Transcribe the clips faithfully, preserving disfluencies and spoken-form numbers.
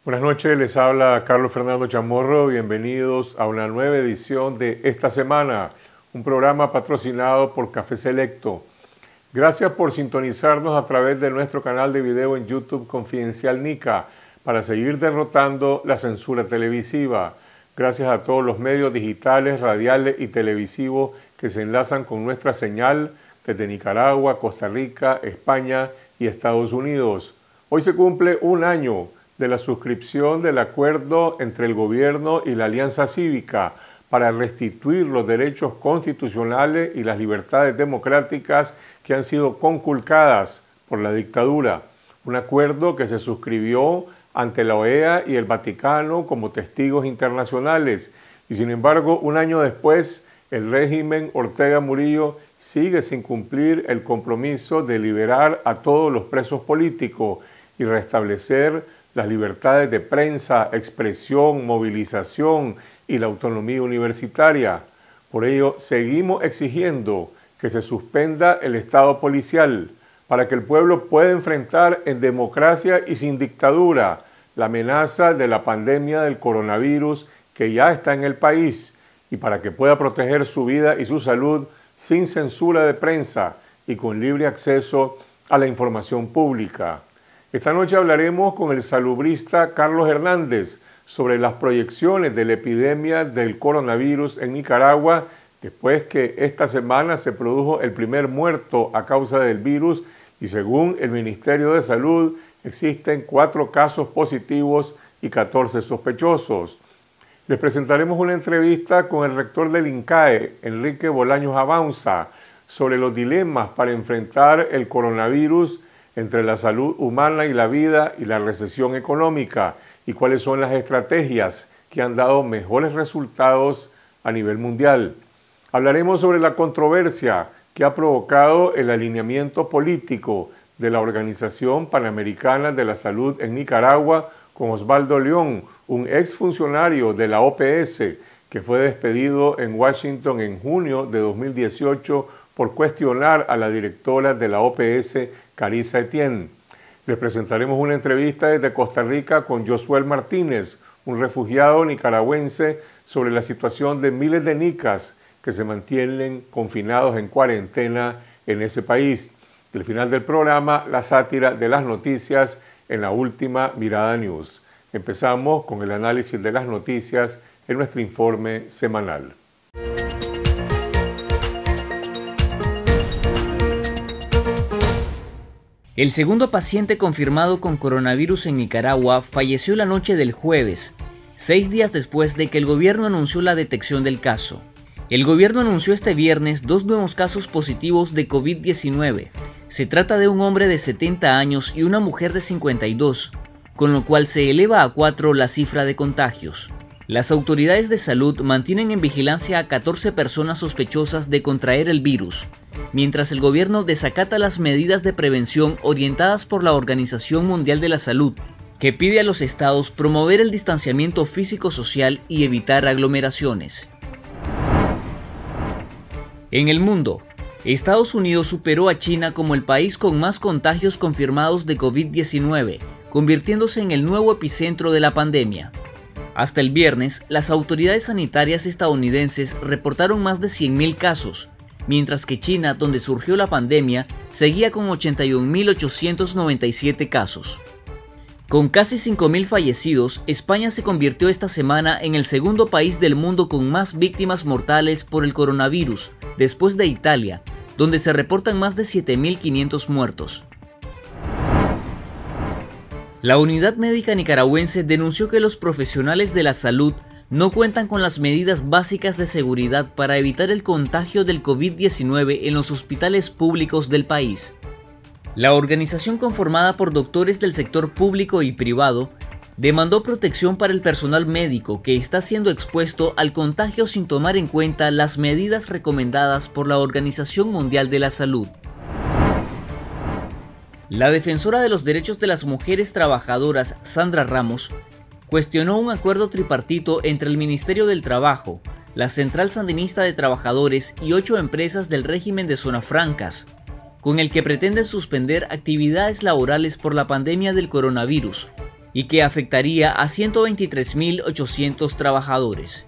Buenas noches, les habla Carlos Fernando Chamorro. Bienvenidos a una nueva edición de Esta Semana, un programa patrocinado por Café Selecto. Gracias por sintonizarnos a través de nuestro canal de video en YouTube Confidencial Nica para seguir derrotando la censura televisiva. Gracias a todos los medios digitales, radiales y televisivos que se enlazan con nuestra señal desde Nicaragua, Costa Rica, España y Estados Unidos. Hoy se cumple un año de la suscripción del acuerdo entre el gobierno y la Alianza Cívica para restituir los derechos constitucionales y las libertades democráticas que han sido conculcadas por la dictadura. Un acuerdo que se suscribió ante la O E A y el Vaticano como testigos internacionales. Y sin embargo, un año después, el régimen Ortega Murillo sigue sin cumplir el compromiso de liberar a todos los presos políticos y restablecer las libertades de prensa, expresión, movilización y la autonomía universitaria. Por ello, seguimos exigiendo que se suspenda el Estado policial para que el pueblo pueda enfrentar en democracia y sin dictadura la amenaza de la pandemia del coronavirus que ya está en el país y para que pueda proteger su vida y su salud sin censura de prensa y con libre acceso a la información pública. Esta noche hablaremos con el salubrista Carlos Hernández sobre las proyecciones de la epidemia del coronavirus en Nicaragua después que esta semana se produjo el primer muerto a causa del virus y según el Ministerio de Salud existen cuatro casos positivos y catorce sospechosos. Les presentaremos una entrevista con el rector del INCAE, Enrique Bolaños Abaunza, sobre los dilemas para enfrentar el coronavirus entre la salud humana y la vida y la recesión económica y cuáles son las estrategias que han dado mejores resultados a nivel mundial. Hablaremos sobre la controversia que ha provocado el alineamiento político de la Organización Panamericana de la Salud en Nicaragua con Osvaldo León, un exfuncionario de la O P S que fue despedido en Washington en junio de dos mil dieciocho por cuestionar a la directora de la O P S, Carissa Etienne. Les presentaremos una entrevista desde Costa Rica con Josuel Martínez, un refugiado nicaragüense, sobre la situación de miles de nicas que se mantienen confinados en cuarentena en ese país. Al final del programa, la sátira de las noticias en la última Mirada News. Empezamos con el análisis de las noticias en nuestro informe semanal. El segundo paciente confirmado con coronavirus en Nicaragua falleció la noche del jueves, seis días después de que el gobierno anunció la detección del caso. El gobierno anunció este viernes dos nuevos casos positivos de COVID diecinueve. Se trata de un hombre de setenta años y una mujer de cincuenta y dos, con lo cual se eleva a cuatro la cifra de contagios. Las autoridades de salud mantienen en vigilancia a catorce personas sospechosas de contraer el virus, mientras el gobierno desacata las medidas de prevención orientadas por la Organización Mundial de la Salud, que pide a los estados promover el distanciamiento físico-social y evitar aglomeraciones. En el mundo, Estados Unidos superó a China como el país con más contagios confirmados de COVID diecinueve, convirtiéndose en el nuevo epicentro de la pandemia. Hasta el viernes, las autoridades sanitarias estadounidenses reportaron más de cien mil casos, mientras que China, donde surgió la pandemia, seguía con ochenta y un mil ochocientos noventa y siete casos. Con casi cinco mil fallecidos, España se convirtió esta semana en el segundo país del mundo con más víctimas mortales por el coronavirus, después de Italia, donde se reportan más de siete mil quinientos muertos. La Unidad Médica Nicaragüense denunció que los profesionales de la salud no cuentan con las medidas básicas de seguridad para evitar el contagio del COVID diecinueve en los hospitales públicos del país. La organización, conformada por doctores del sector público y privado, demandó protección para el personal médico que está siendo expuesto al contagio sin tomar en cuenta las medidas recomendadas por la Organización Mundial de la Salud. La defensora de los derechos de las mujeres trabajadoras, Sandra Ramos, cuestionó un acuerdo tripartito entre el Ministerio del Trabajo, la Central Sandinista de Trabajadores y ocho empresas del régimen de Zonas Francas, con el que pretenden suspender actividades laborales por la pandemia del coronavirus, y que afectaría a ciento veintitrés mil ochocientos trabajadores.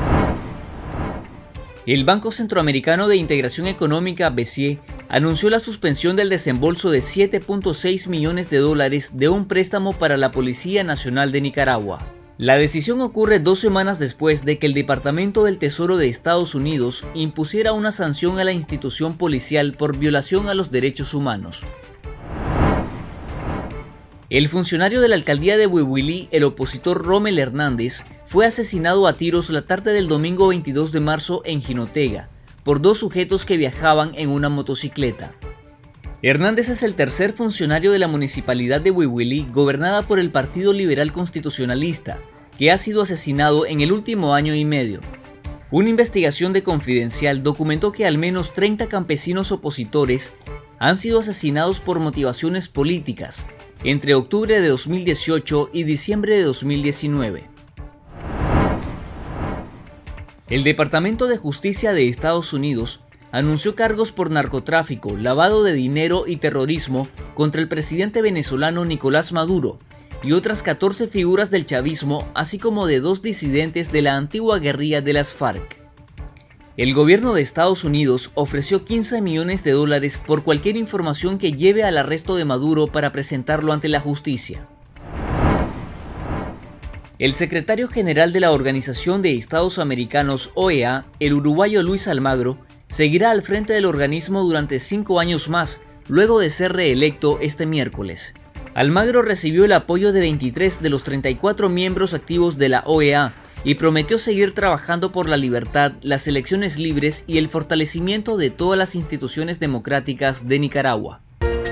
El Banco Centroamericano de Integración Económica, B C E, anunció la suspensión del desembolso de siete punto seis millones de dólares de un préstamo para la Policía Nacional de Nicaragua. La decisión ocurre dos semanas después de que el Departamento del Tesoro de Estados Unidos impusiera una sanción a la institución policial por violación a los derechos humanos. El funcionario de la alcaldía de Huihuilí, el opositor Rommel Hernández, fue asesinado a tiros la tarde del domingo veintidós de marzo en Jinotega, por dos sujetos que viajaban en una motocicleta. Hernández es el tercer funcionario de la municipalidad de Huihuilí, gobernada por el Partido Liberal Constitucionalista, que ha sido asesinado en el último año y medio. Una investigación de Confidencial documentó que al menos treinta campesinos opositores han sido asesinados por motivaciones políticas entre octubre de dos mil dieciocho y diciembre de dos mil diecinueve. El Departamento de Justicia de Estados Unidos anunció cargos por narcotráfico, lavado de dinero y terrorismo contra el presidente venezolano Nicolás Maduro y otras catorce figuras del chavismo, así como de dos disidentes de la antigua guerrilla de las FARC. El gobierno de Estados Unidos ofreció quince millones de dólares por cualquier información que lleve al arresto de Maduro para presentarlo ante la justicia. El secretario general de la Organización de Estados Americanos, O E A, el uruguayo Luis Almagro, seguirá al frente del organismo durante cinco años más, luego de ser reelecto este miércoles. Almagro recibió el apoyo de veintitrés de los treinta y cuatro miembros activos de la O E A y prometió seguir trabajando por la libertad, las elecciones libres y el fortalecimiento de todas las instituciones democráticas de Nicaragua.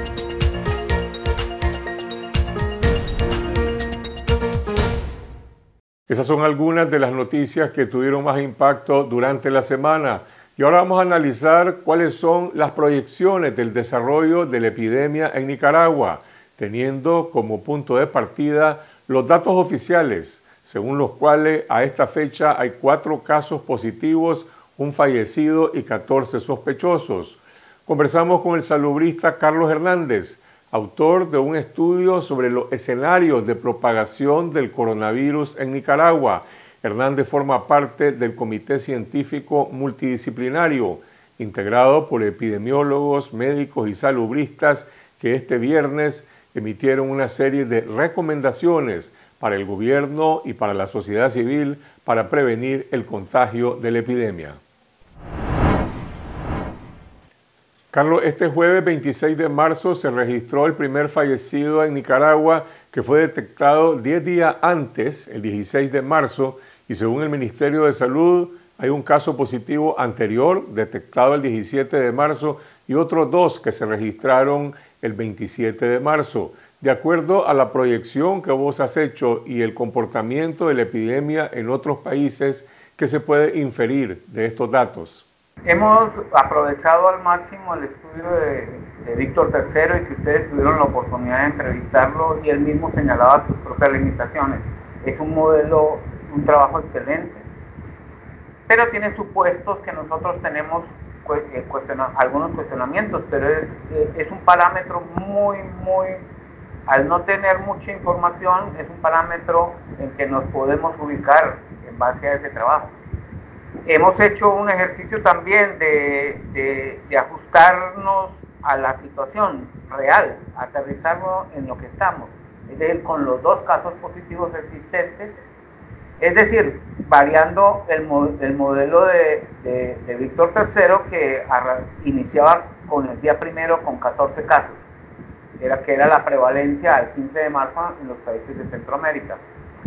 Esas son algunas de las noticias que tuvieron más impacto durante la semana. Y ahora vamos a analizar cuáles son las proyecciones del desarrollo de la epidemia en Nicaragua, teniendo como punto de partida los datos oficiales, según los cuales a esta fecha hay cuatro casos positivos, un fallecido y catorce sospechosos. Conversamos con el salubrista Carlos Hernández, autor de un estudio sobre los escenarios de propagación del coronavirus en Nicaragua. Hernández forma parte del Comité Científico Multidisciplinario, integrado por epidemiólogos, médicos y salubristas, que este viernes emitieron una serie de recomendaciones para el gobierno y para la sociedad civil para prevenir el contagio de la epidemia. Carlos, este jueves veintiséis de marzo se registró el primer fallecido en Nicaragua, que fue detectado diez días antes, el dieciséis de marzo, y según el Ministerio de Salud hay un caso positivo anterior detectado el diecisiete de marzo y otros dos que se registraron el veintisiete de marzo. De acuerdo a la proyección que vos has hecho y el comportamiento de la epidemia en otros países, ¿qué se puede inferir de estos datos? Hemos aprovechado al máximo el estudio de, de Víctor tercero y que ustedes tuvieron la oportunidad de entrevistarlo y él mismo señalaba sus propias limitaciones. Es un modelo, un trabajo excelente, pero tiene supuestos que nosotros tenemos cuestiona, algunos cuestionamientos, pero es, es un parámetro muy, muy, al no tener mucha información, es un parámetro en que nos podemos ubicar en base a ese trabajo. Hemos hecho un ejercicio también de, de, de ajustarnos a la situación real, aterrizarlo en lo que estamos, es decir, con los dos casos positivos existentes, es decir, variando el, el modelo de, de, de Víctor tercero que iniciaba con el día primero con catorce casos, era, que era la prevalencia al quince de marzo en los países de Centroamérica.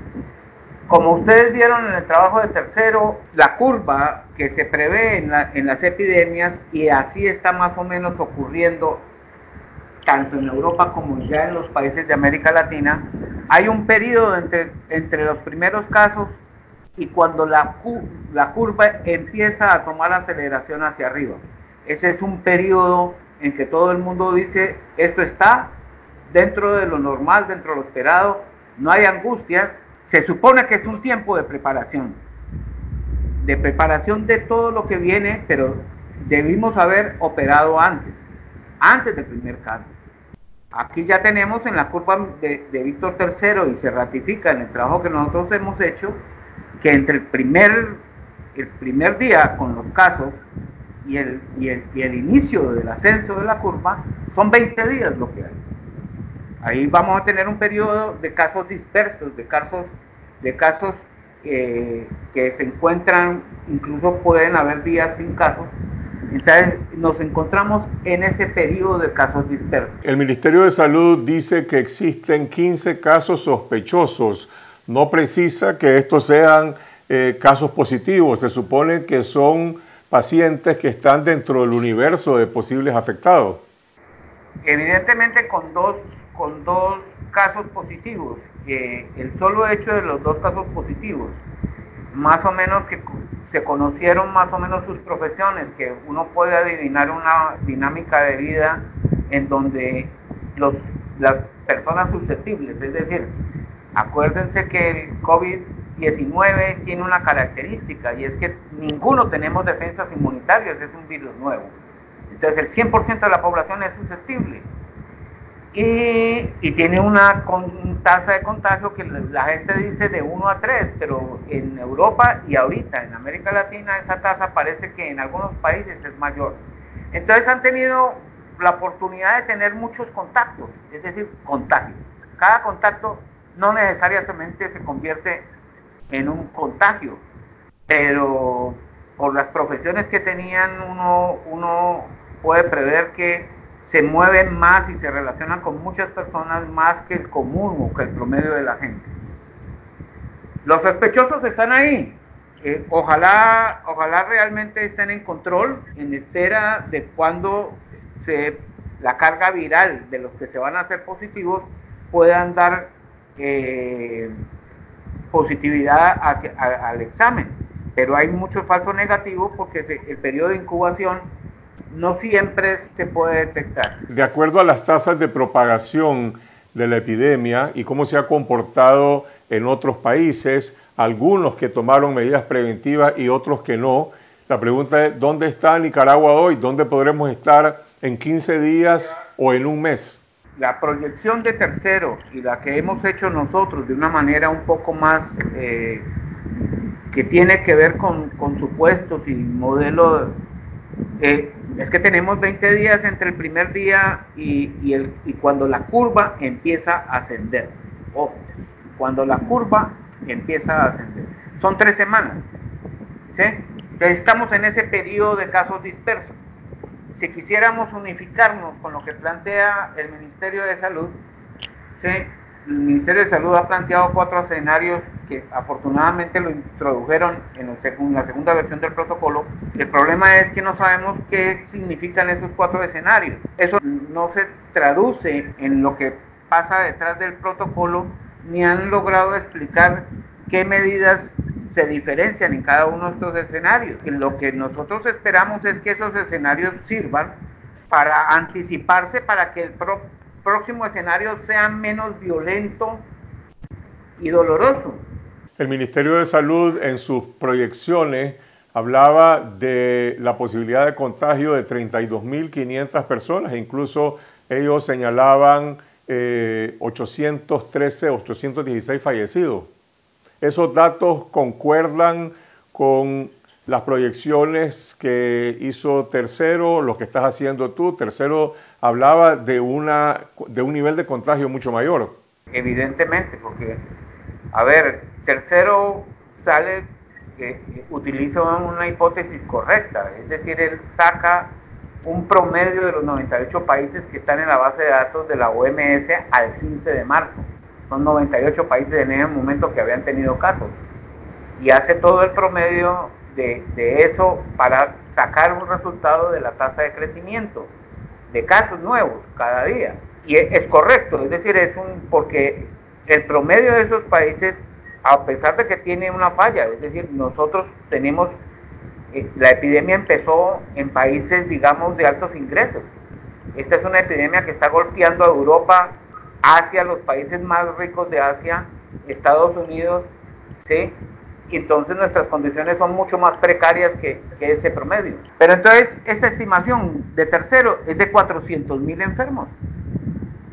Como ustedes vieron en el trabajo de tercero, la curva que se prevé en, la, en las epidemias, y así está más o menos ocurriendo tanto en Europa como ya en los países de América Latina, hay un periodo entre, entre los primeros casos y cuando la, la curva empieza a tomar aceleración hacia arriba. Ese es un periodo en que todo el mundo dice, esto está dentro de lo normal, dentro de lo esperado, no hay angustias. Se supone que es un tiempo de preparación, de preparación de todo lo que viene, pero debimos haber operado antes, antes del primer caso. Aquí ya tenemos en la curva de, de Víctor tercero y se ratifica en el trabajo que nosotros hemos hecho, que entre el primer, el primer día con los casos y el, y, el, y el inicio del ascenso de la curva son veinte días lo que hay. Ahí vamos a tener un periodo de casos dispersos, de casos, de casos eh, que se encuentran, incluso pueden haber días sin casos. Entonces nos encontramos en ese periodo de casos dispersos. El Ministerio de Salud dice que existen quince casos sospechosos. No precisa que estos sean eh, casos positivos. Se supone que son pacientes que están dentro del universo de posibles afectados. Evidentemente con dos, con dos casos positivos, que el solo hecho de los dos casos positivos, más o menos que se conocieron más o menos sus profesiones, que uno puede adivinar una dinámica de vida en donde los, las personas susceptibles, es decir, acuérdense que el COVID diecinueve tiene una característica y es que ninguno tenemos defensas inmunitarias, es un virus nuevo. Entonces el cien por ciento de la población es susceptible y, y tiene una con, tasa de contagio que la gente dice de uno a tres, pero en Europa y ahorita en América Latina esa tasa parece que en algunos países es mayor. Entonces han tenido la oportunidad de tener muchos contactos, es decir, contagios. Cada contacto no necesariamente se convierte en un contagio, pero por las profesiones que tenían uno, uno puede prever que se mueven más y se relacionan con muchas personas más que el común o que el promedio de la gente. Los sospechosos están ahí. Eh, ojalá, ojalá realmente estén en control, en espera de cuando se, la carga viral de los que se van a hacer positivos puedan dar eh, positividad hacia, a, al examen. Pero hay mucho falso negativo porque se, el periodo de incubación no siempre se puede detectar. De acuerdo a las tasas de propagación de la epidemia y cómo se ha comportado en otros países, algunos que tomaron medidas preventivas y otros que no, la pregunta es, ¿dónde está Nicaragua hoy? ¿Dónde podremos estar en quince días o en un mes? La proyección de tercero y la que hemos hecho nosotros de una manera un poco más eh, que tiene que ver con, con supuestos y modelos, eh, es que tenemos veinte días entre el primer día y, y, el, y cuando la curva empieza a ascender. Ojo, cuando la curva empieza a ascender. Son tres semanas. ¿Sí? Entonces estamos en ese periodo de casos dispersos. Si quisiéramos unificarnos con lo que plantea el Ministerio de Salud, ¿sí? El Ministerio de Salud ha planteado cuatro escenarios que afortunadamente lo introdujeron en, el seg en la segunda versión del protocolo. El problema es que no sabemos qué significan esos cuatro escenarios. Eso no se traduce en lo que pasa detrás del protocolo, ni han logrado explicar qué medidas se diferencian en cada uno de estos escenarios. Y lo que nosotros esperamos es que esos escenarios sirvan para anticiparse para que el pro próximo escenario sea menos violento y doloroso. El Ministerio de Salud en sus proyecciones hablaba de la posibilidad de contagio de treinta y dos mil quinientas personas, e incluso ellos señalaban eh, ochocientos trece, ochocientos dieciséis fallecidos. ¿Esos datos concuerdan con las proyecciones que hizo Tercero, lo que estás haciendo tú? Tercero hablaba de, una, de un nivel de contagio mucho mayor. Evidentemente, porque, a ver, Tercero sale, eh, utiliza una hipótesis correcta, es decir, él saca un promedio de los noventa y ocho países que están en la base de datos de la O M S al quince de marzo. Son noventa y ocho países en ese momento que habían tenido casos. Y hace todo el promedio de, de eso para sacar un resultado de la tasa de crecimiento de casos nuevos cada día. Y es, es correcto, es decir, es un porque el promedio de esos países, a pesar de que tiene una falla, es decir, nosotros tenemos, eh, la epidemia empezó en países, digamos, de altos ingresos. Esta es una epidemia que está golpeando a Europa, Asia, los países más ricos de Asia, Estados Unidos, ¿sí? Y entonces nuestras condiciones son mucho más precarias que, que ese promedio. Pero entonces, esta estimación de Tercero es de cuatrocientos mil enfermos.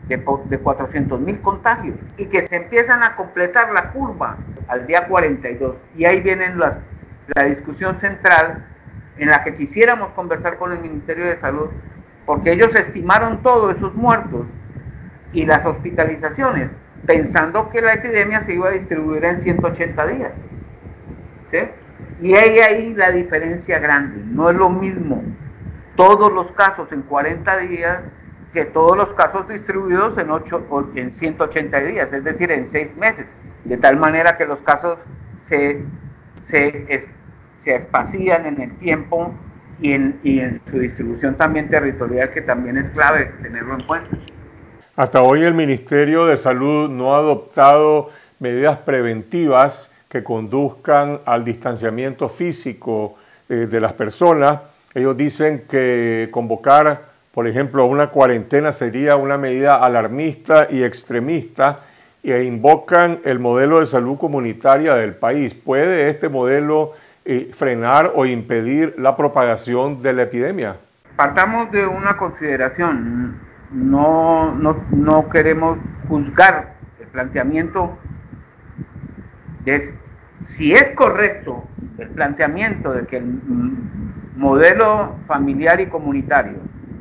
de, de cuatrocientos mil contagios y que se empiezan a completar la curva al día cuarenta y dos. Y ahí viene las, la discusión central en la que quisiéramos conversar con el Ministerio de Salud, porque ellos estimaron todos esos muertos y las hospitalizaciones, pensando que la epidemia se iba a distribuir en ciento ochenta días, ¿sí? Y hay ahí la diferencia grande. No es lo mismo todos los casos en cuarenta días que todos los casos distribuidos en, ocho, en ciento ochenta días, es decir, en seis meses, de tal manera que los casos se, se, es, se espacían en el tiempo y en, y en su distribución también territorial, que también es clave tenerlo en cuenta. Hasta hoy el Ministerio de Salud no ha adoptado medidas preventivas que conduzcan al distanciamiento físico eh, de las personas. Ellos dicen que convocar, por ejemplo, una cuarentena sería una medida alarmista y extremista e invocan el modelo de salud comunitaria del país. ¿Puede este modelo eh, frenar o impedir la propagación de la epidemia? Partamos de una consideración. No, no, no queremos juzgar el planteamiento de si es correcto el planteamiento de que el modelo familiar y comunitario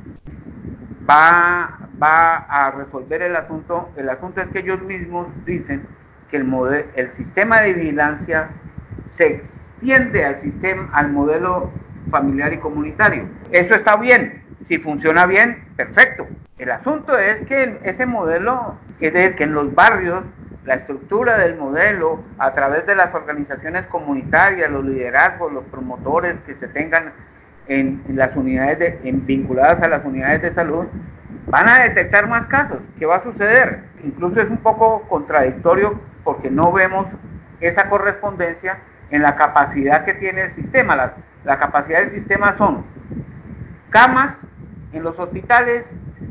va, va a resolver el asunto. El asunto es que ellos mismos dicen que el, modelo, el sistema de vigilancia se extiende al, sistema, al modelo familiar y comunitario. Eso está bien. Si funciona bien, perfecto. El asunto es que ese modelo, es decir, que en los barrios, la estructura del modelo, a través de las organizaciones comunitarias, los liderazgos, los promotores que se tengan en, en las unidades de, en, vinculadas a las unidades de salud, van a detectar más casos. ¿Qué va a suceder? Incluso es un poco contradictorio porque no vemos esa correspondencia en la capacidad que tiene el sistema. La, la capacidad del sistema son camas en los hospitales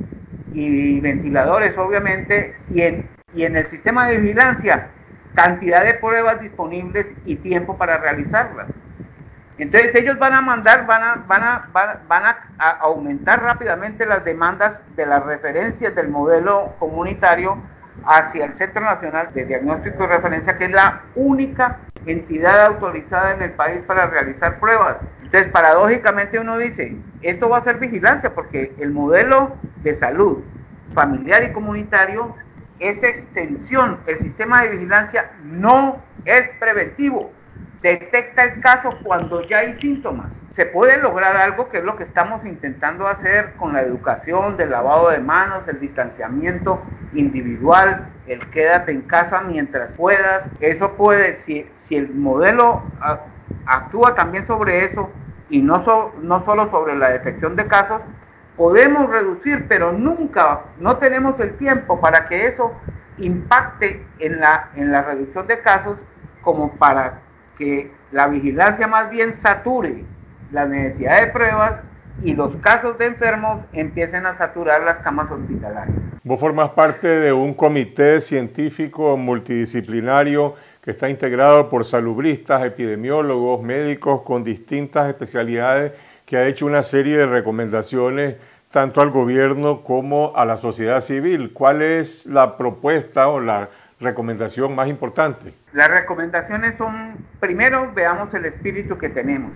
y ventiladores, obviamente, y en, y en el sistema de vigilancia, cantidad de pruebas disponibles y tiempo para realizarlas. Entonces ellos van a mandar, van a, van a, van, van a, a aumentar rápidamente las demandas de las referencias del modelo comunitario hacia el Centro Nacional de Diagnóstico y Referencia, que es la única entidad autorizada en el país para realizar pruebas. Entonces, paradójicamente uno dice, esto va a ser vigilancia, porque el modelo de salud familiar y comunitario es extensión. El sistema de vigilancia no es preventivo. Detecta el caso cuando ya hay síntomas. Se puede lograr algo, que es lo que estamos intentando hacer con la educación del lavado de manos, el distanciamiento individual, el quédate en casa mientras puedas. Eso puede, si, si el modelo actúa también sobre eso y no, so, no solo sobre la detección de casos, podemos reducir, pero nunca, no tenemos el tiempo para que eso impacte en la, en la reducción de casos, como para que la vigilancia más bien sature la necesidad de pruebas y los casos de enfermos empiecen a saturar las camas hospitalarias. Vos formás parte de un comité científico multidisciplinario que está integrado por salubristas, epidemiólogos, médicos con distintas especialidades, que ha hecho una serie de recomendaciones tanto al gobierno como a la sociedad civil. ¿Cuál es la propuesta o la recomendación más importante? Las recomendaciones son, primero, veamos el espíritu que tenemos.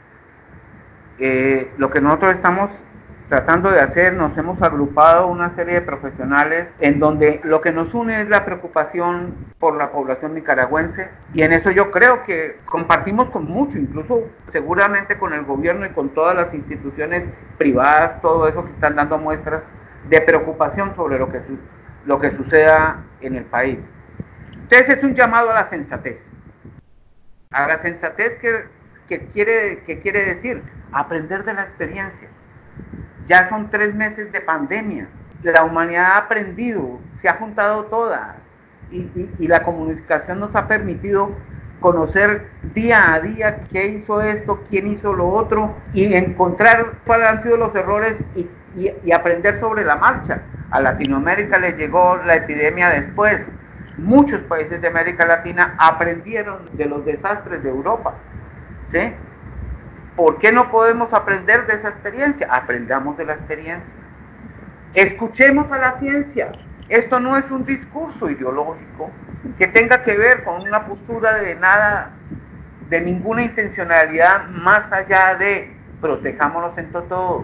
Eh, lo que nosotros estamos tratando de hacer, nos hemos agrupado una serie de profesionales en donde lo que nos une es la preocupación por la población nicaragüense, y en eso yo creo que compartimos con mucho, incluso seguramente con el gobierno y con todas las instituciones privadas, todo eso que están dando muestras de preocupación sobre lo que, su lo que suceda en el país. Entonces es un llamado a la sensatez, a la sensatez que, que, quiere, que quiere decir aprender de la experiencia. Ya son tres meses de pandemia, la humanidad ha aprendido, se ha juntado toda, y, y, y la comunicación nos ha permitido conocer día a día qué hizo esto, quién hizo lo otro, y encontrar cuáles han sido los errores y, y, y aprender sobre la marcha. A Latinoamérica le llegó la epidemia después. Muchos países de América Latina aprendieron de los desastres de Europa, ¿sí? ¿Por qué no podemos aprender de esa experiencia? Aprendamos de la experiencia. Escuchemos a la ciencia. Esto no es un discurso ideológico que tenga que ver con una postura de nada, de ninguna intencionalidad más allá de protejámonos entre todos,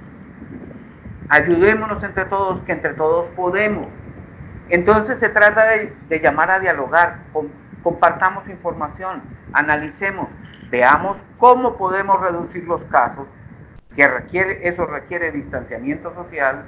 ayudémonos entre todos, que entre todos podemos. Entonces se trata de, de llamar a dialogar, com, compartamos información, analicemos, veamos cómo podemos reducir los casos, que requiere, eso requiere distanciamiento social,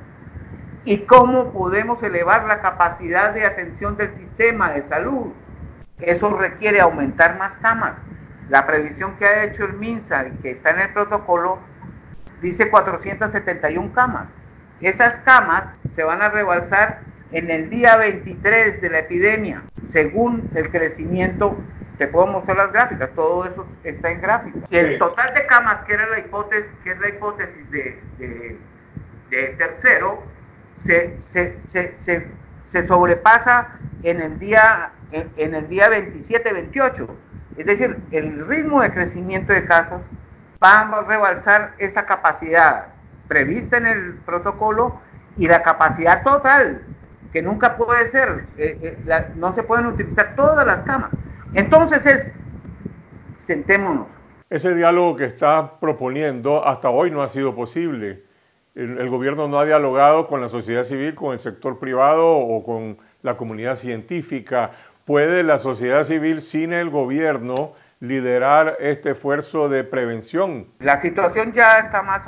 y cómo podemos elevar la capacidad de atención del sistema de salud. Eso requiere aumentar más camas. La previsión que ha hecho el MINSA y que está en el protocolo dice cuatrocientas setenta y una camas. Esas camas se van a rebalsar en el día veintitrés de la epidemia, según el crecimiento. Te puedo mostrar las gráficas, todo eso está en gráficas. Y el total de camas, que era la hipótesis, que es la hipótesis de, de, de tercero, se, se, se, se, se sobrepasa en el día, en, en el día veintisiete veintiocho. Es decir, el ritmo de crecimiento de casos va a rebalsar esa capacidad prevista en el protocolo y la capacidad total, que nunca puede ser, eh, eh, la, no se pueden utilizar todas las camas. Entonces es, sentémonos. Ese diálogo que está proponiendo hasta hoy no ha sido posible. El, el gobierno no ha dialogado con la sociedad civil, con el sector privado o con la comunidad científica. ¿Puede la sociedad civil sin el gobierno liderar este esfuerzo de prevención? La situación ya está más,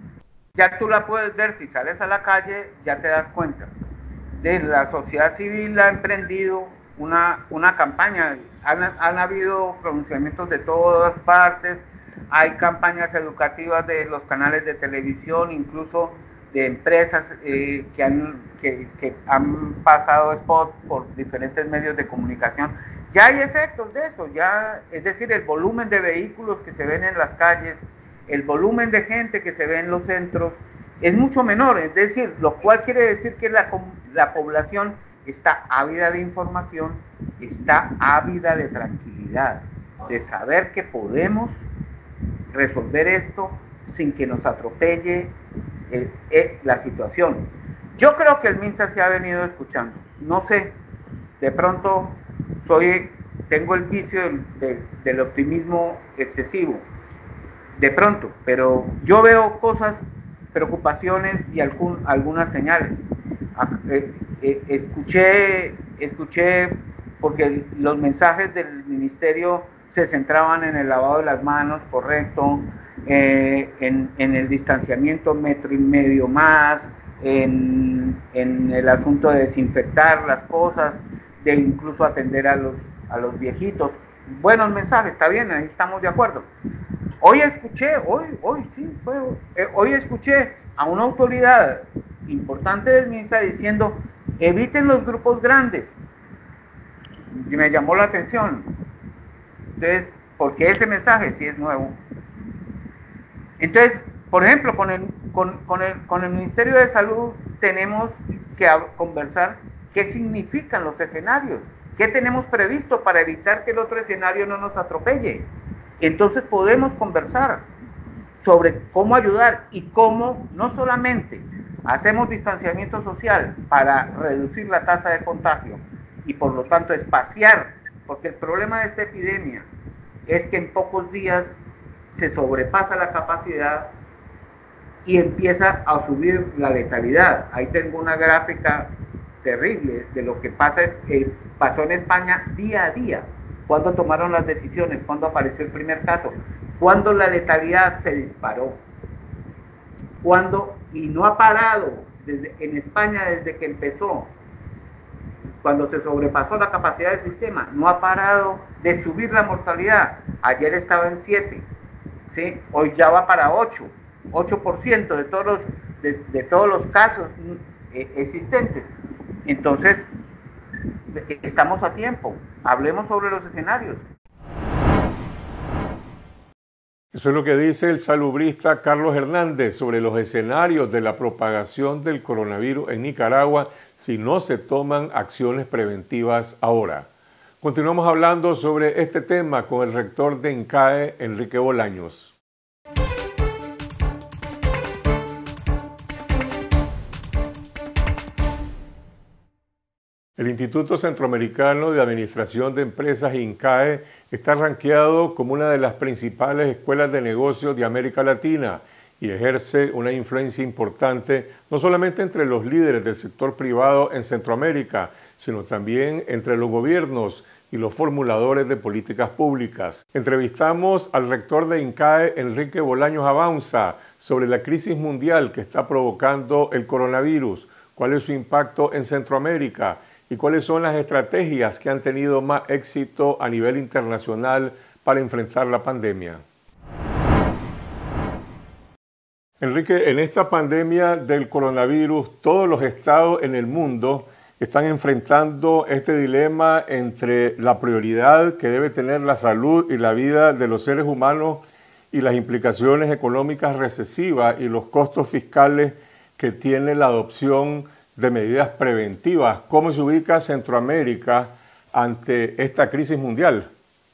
ya tú la puedes ver si sales a la calle, ya te das cuenta. De la sociedad civil ha emprendido una, una campaña, han, han habido pronunciamientos de todas partes, hay campañas educativas de los canales de televisión, incluso de empresas eh, que, han, que, que han pasado spot por diferentes medios de comunicación. Ya hay efectos de eso, ya, es decir, el volumen de vehículos que se ven en las calles, el volumen de gente que se ve en los centros es mucho menor, es decir, lo cual quiere decir que la, la población está ávida de información, está ávida de tranquilidad, de saber que podemos resolver esto sin que nos atropelle el, el, la situación. Yo creo que el MINSA se ha venido escuchando, no sé, de pronto soy, tengo el vicio del, del, del optimismo excesivo, de pronto, pero yo veo cosas, preocupaciones y algún, algunas señales. Eh, eh, escuché, escuché, porque los mensajes del ministerio se centraban en el lavado de las manos, correcto, eh, en, en el distanciamiento metro y medio más, en, en el asunto de desinfectar las cosas, de incluso atender a los, a los viejitos. Buenos mensajes, está bien, ahí estamos de acuerdo. Hoy escuché, hoy, hoy sí, fue, eh, hoy escuché a una autoridad importante del MINSA diciendo, eviten los grupos grandes. Y me llamó la atención. Entonces, porque ese mensaje sí es nuevo. Entonces, por ejemplo, con el, con, con el, con el Ministerio de Salud tenemos que conversar qué significan los escenarios, qué tenemos previsto para evitar que el otro escenario no nos atropelle. Entonces podemos conversar sobre cómo ayudar y cómo no solamente hacemos distanciamiento social para reducir la tasa de contagio y por lo tanto espaciar, porque el problema de esta epidemia es que en pocos días se sobrepasa la capacidad y empieza a subir la letalidad. Ahí tengo una gráfica terrible de lo que pasa, eh, pasó en España día a día. ¿Cuándo tomaron las decisiones? ¿Cuándo apareció el primer caso? ¿Cuándo la letalidad se disparó? ¿Cuándo? Y no ha parado desde, en España desde que empezó, cuando se sobrepasó la capacidad del sistema, no ha parado de subir la mortalidad. Ayer estaba en siete, ¿sí? Hoy ya va para ocho, ocho por ciento de todos los, de, de todos los casos eh, existentes. Entonces, estamos a tiempo. Hablemos sobre los escenarios. Eso es lo que dice el salubrista Carlos Hernández sobre los escenarios de la propagación del coronavirus en Nicaragua si no se toman acciones preventivas ahora. Continuamos hablando sobre este tema con el rector de INCAE, Enrique Bolaños. El Instituto Centroamericano de Administración de Empresas, INCAE, está rankeado como una de las principales escuelas de negocios de América Latina y ejerce una influencia importante no solamente entre los líderes del sector privado en Centroamérica, sino también entre los gobiernos y los formuladores de políticas públicas. Entrevistamos al rector de INCAE, Enrique Bolaños Abaunza, sobre la crisis mundial que está provocando el coronavirus, cuál es su impacto en Centroamérica y cuáles son las estrategias que han tenido más éxito a nivel internacional para enfrentar la pandemia. Enrique, en esta pandemia del coronavirus, todos los estados en el mundo están enfrentando este dilema entre la prioridad que debe tener la salud y la vida de los seres humanos y las implicaciones económicas recesivas y los costos fiscales que tiene la adopción de medidas preventivas. ¿Cómo se ubica Centroamérica ante esta crisis mundial?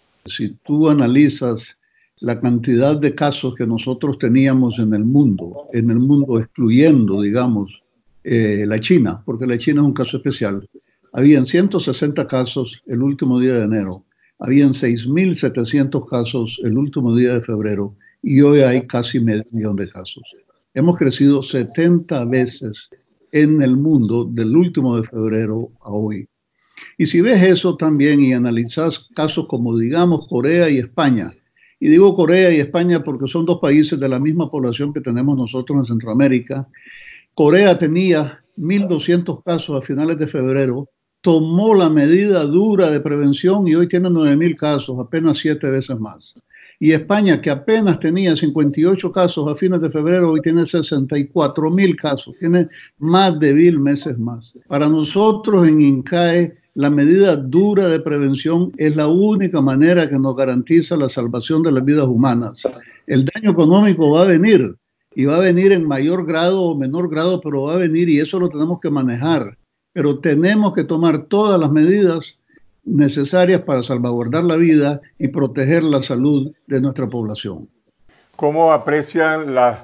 Si tú analizas la cantidad de casos que nosotros teníamos en el mundo, en el mundo excluyendo, digamos, eh, la China, porque la China es un caso especial. Habían ciento sesenta casos el último día de enero, habían seis mil setecientos casos el último día de febrero y hoy hay casi medio millón de casos. Hemos crecido setenta veces en el mundo del último de febrero a hoy. Y si ves eso también y analizas casos como, digamos, Corea y España, y digo Corea y España porque son dos países de la misma población que tenemos nosotros en Centroamérica. Corea tenía mil doscientos casos a finales de febrero, tomó la medida dura de prevención y hoy tiene nueve mil casos, apenas siete veces más. Y España, que apenas tenía cincuenta y ocho casos a fines de febrero, hoy tiene sesenta y cuatro mil casos, tiene más de mil meses más. Para nosotros en INCAE, la medida dura de prevención es la única manera que nos garantiza la salvación de las vidas humanas. El daño económico va a venir y va a venir en mayor grado o menor grado, pero va a venir y eso lo tenemos que manejar. Pero tenemos que tomar todas las medidas necesarias para salvaguardar la vida y proteger la salud de nuestra población. ¿Cómo aprecian las,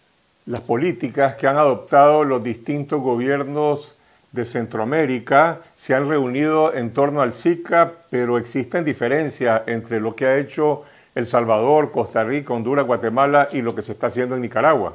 las políticas que han adoptado los distintos gobiernos de Centroamérica? Se han reunido en torno al Zika, pero existen diferencias entre lo que ha hecho El Salvador, Costa Rica, Honduras, Guatemala y lo que se está haciendo en Nicaragua.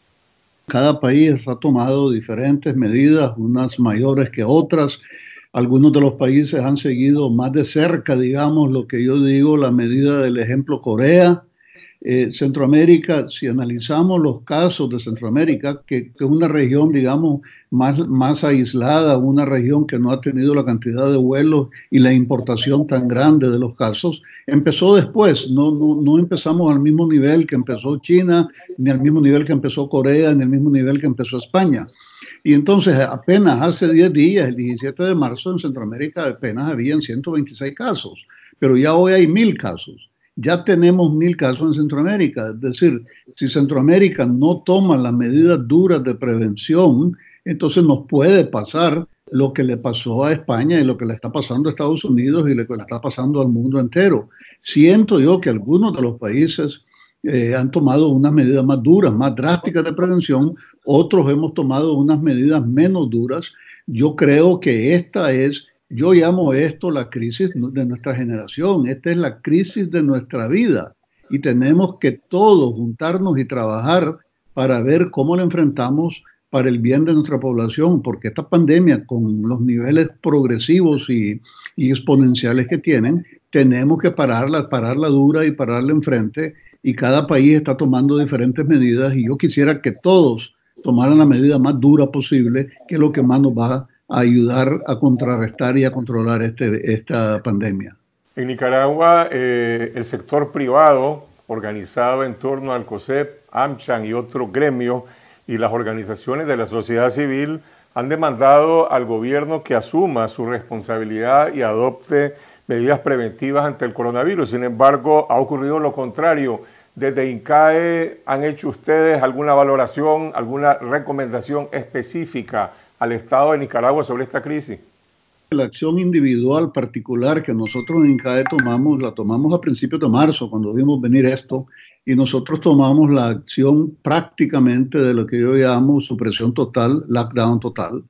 Cada país ha tomado diferentes medidas, unas mayores que otras. Algunos de los países han seguido más de cerca, digamos, lo que yo digo, la medida del ejemplo Corea. Eh, Centroamérica, si analizamos los casos de Centroamérica, que, que es una región, digamos, más, más aislada, una región que no ha tenido la cantidad de vuelos y la importación tan grande de los casos, empezó después, no, no, no empezamos al mismo nivel que empezó China, ni al mismo nivel que empezó Corea, ni al mismo nivel que empezó España. Y entonces apenas hace diez días, el diecisiete de marzo, en Centroamérica apenas habían ciento veintiséis casos, pero ya hoy hay mil casos. Ya tenemos mil casos en Centroamérica. Es decir, si Centroamérica no toma las medidas duras de prevención, entonces nos puede pasar lo que le pasó a España y lo que le está pasando a Estados Unidos y lo que le está pasando al mundo entero. Siento yo que algunos de los países eh, han tomado unas medidas más duras, más drásticas de prevención, otros hemos tomado unas medidas menos duras. Yo creo que esta es... Yo llamo esto la crisis de nuestra generación, esta es la crisis de nuestra vida y tenemos que todos juntarnos y trabajar para ver cómo la enfrentamos para el bien de nuestra población, porque esta pandemia con los niveles progresivos y, y exponenciales que tienen, tenemos que pararla, pararla dura y pararla enfrente y cada país está tomando diferentes medidas y yo quisiera que todos tomaran la medida más dura posible, que es lo que más nos va a a ayudar a contrarrestar y a controlar este, esta pandemia. En Nicaragua, eh, el sector privado, organizado en torno al COSEP, AmCham y otros gremios, y las organizaciones de la sociedad civil han demandado al gobierno que asuma su responsabilidad y adopte medidas preventivas ante el coronavirus. Sin embargo, ha ocurrido lo contrario. Desde INCAE, ¿han hecho ustedes alguna valoración, alguna recomendación específica al Estado de Nicaragua sobre esta crisis? La acción individual particular que nosotros en INCAE tomamos, la tomamos a principios de marzo, cuando vimos venir esto, y nosotros tomamos la acción prácticamente de lo que yo llamo supresión total, lockdown total.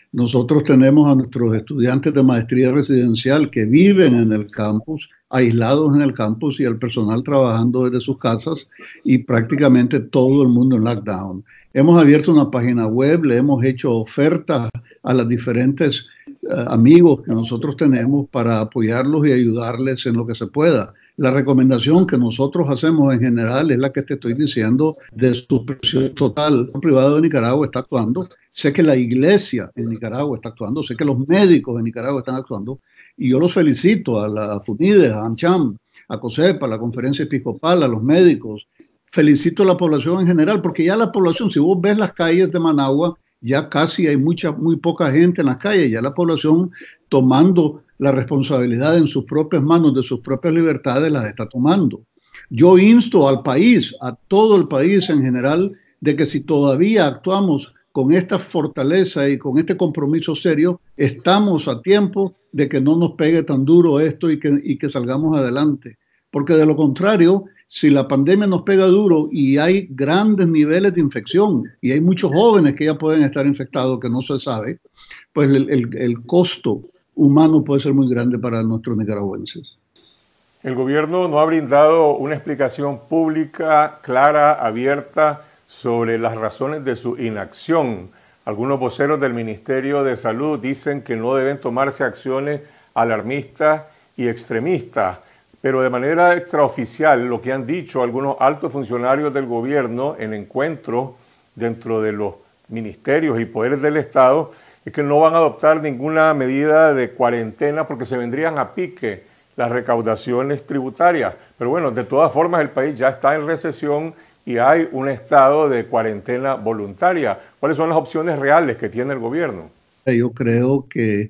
Nosotros tenemos a nuestros estudiantes de maestría residencial que viven en el campus, aislados en el campus, y al personal trabajando desde sus casas, y prácticamente todo el mundo en lockdown. Hemos abierto una página web, le hemos hecho ofertas a los diferentes uh, amigos que nosotros tenemos para apoyarlos y ayudarles en lo que se pueda. La recomendación que nosotros hacemos en general es la que te estoy diciendo de suspensión total. El privado de Nicaragua está actuando. Sé que la iglesia en Nicaragua está actuando. Sé que los médicos en Nicaragua están actuando. Y yo los felicito a la FUNIDES, a AmCham, a COSEPA, a la Conferencia Episcopal, a los médicos. Felicito a la población en general, porque ya la población, si vos ves las calles de Managua, ya casi hay mucha, muy poca gente en las calles. Ya la población, tomando la responsabilidad en sus propias manos de sus propias libertades, las está tomando. Yo insto al país, a todo el país en general, de que si todavía actuamos con esta fortaleza y con este compromiso serio, estamos a tiempo de que no nos pegue tan duro esto y que, y que salgamos adelante. Porque de lo contrario, si la pandemia nos pega duro y hay grandes niveles de infección y hay muchos jóvenes que ya pueden estar infectados que no se sabe, pues el, el, el costo humano puede ser muy grande para nuestros nicaragüenses. El gobierno no ha brindado una explicación pública, clara, abierta, sobre las razones de su inacción. Algunos voceros del Ministerio de Salud dicen que no deben tomarse acciones alarmistas y extremistas, pero de manera extraoficial lo que han dicho algunos altos funcionarios del gobierno en encuentros dentro de los ministerios y poderes del Estado es que no van a adoptar ninguna medida de cuarentena porque se vendrían a pique las recaudaciones tributarias. Pero bueno, de todas formas el país ya está en recesión y hay un estado de cuarentena voluntaria. ¿Cuáles son las opciones reales que tiene el gobierno? Yo creo que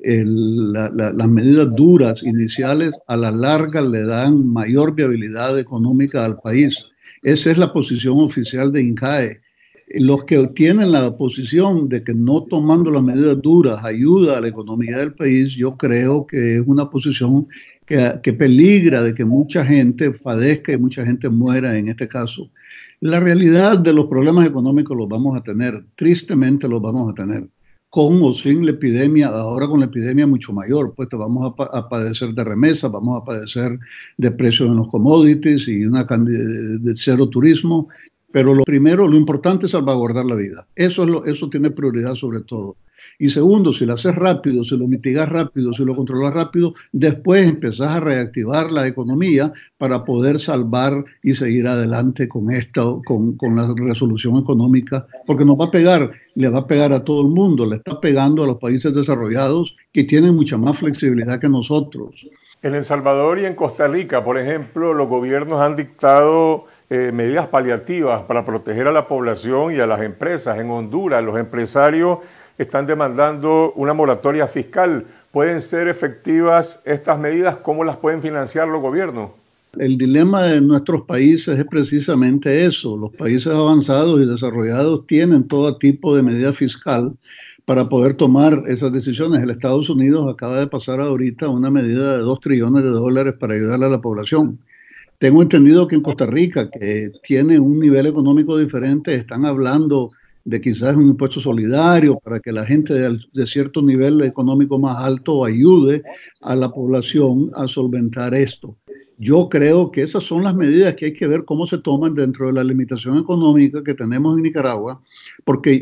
el, la, la, las medidas duras iniciales a la larga le dan mayor viabilidad económica al país. Esa es la posición oficial de INCAE. Los que tienen la posición de que no tomando las medidas duras ayuda a la economía del país, yo creo que es una posición que, que peligra de que mucha gente padezca y mucha gente muera en este caso. La realidad de los problemas económicos los vamos a tener, tristemente los vamos a tener, con o sin la epidemia, ahora con la epidemia mucho mayor, pues te vamos a, pa a padecer de remesas, vamos a padecer de precios en los commodities y una de, de cero turismo, pero lo primero, lo importante es salvaguardar la vida, eso, es lo, eso tiene prioridad sobre todo. Y segundo, si lo haces rápido, si lo mitigas rápido, si lo controlas rápido, después empezás a reactivar la economía para poder salvar y seguir adelante con esto, con, con la resolución económica, porque nos va a pegar, le va a pegar a todo el mundo, le está pegando a los países desarrollados que tienen mucha más flexibilidad que nosotros. En El Salvador y en Costa Rica, por ejemplo, los gobiernos han dictado eh, medidas paliativas para proteger a la población y a las empresas. En Honduras, los empresarios están demandando una moratoria fiscal. ¿Pueden ser efectivas estas medidas? ¿Cómo las pueden financiar los gobiernos? El dilema de nuestros países es precisamente eso. Los países avanzados y desarrollados tienen todo tipo de medida fiscal para poder tomar esas decisiones. El Estados Unidos acaba de pasar ahorita una medida de dos trillones de dólares para ayudarle a la población. Tengo entendido que en Costa Rica, que tiene un nivel económico diferente, están hablando de quizás un impuesto solidario para que la gente de, de cierto nivel económico más alto ayude a la población a solventar esto. Yo creo que esas son las medidas que hay que ver cómo se toman dentro de la limitación económica que tenemos en Nicaragua, porque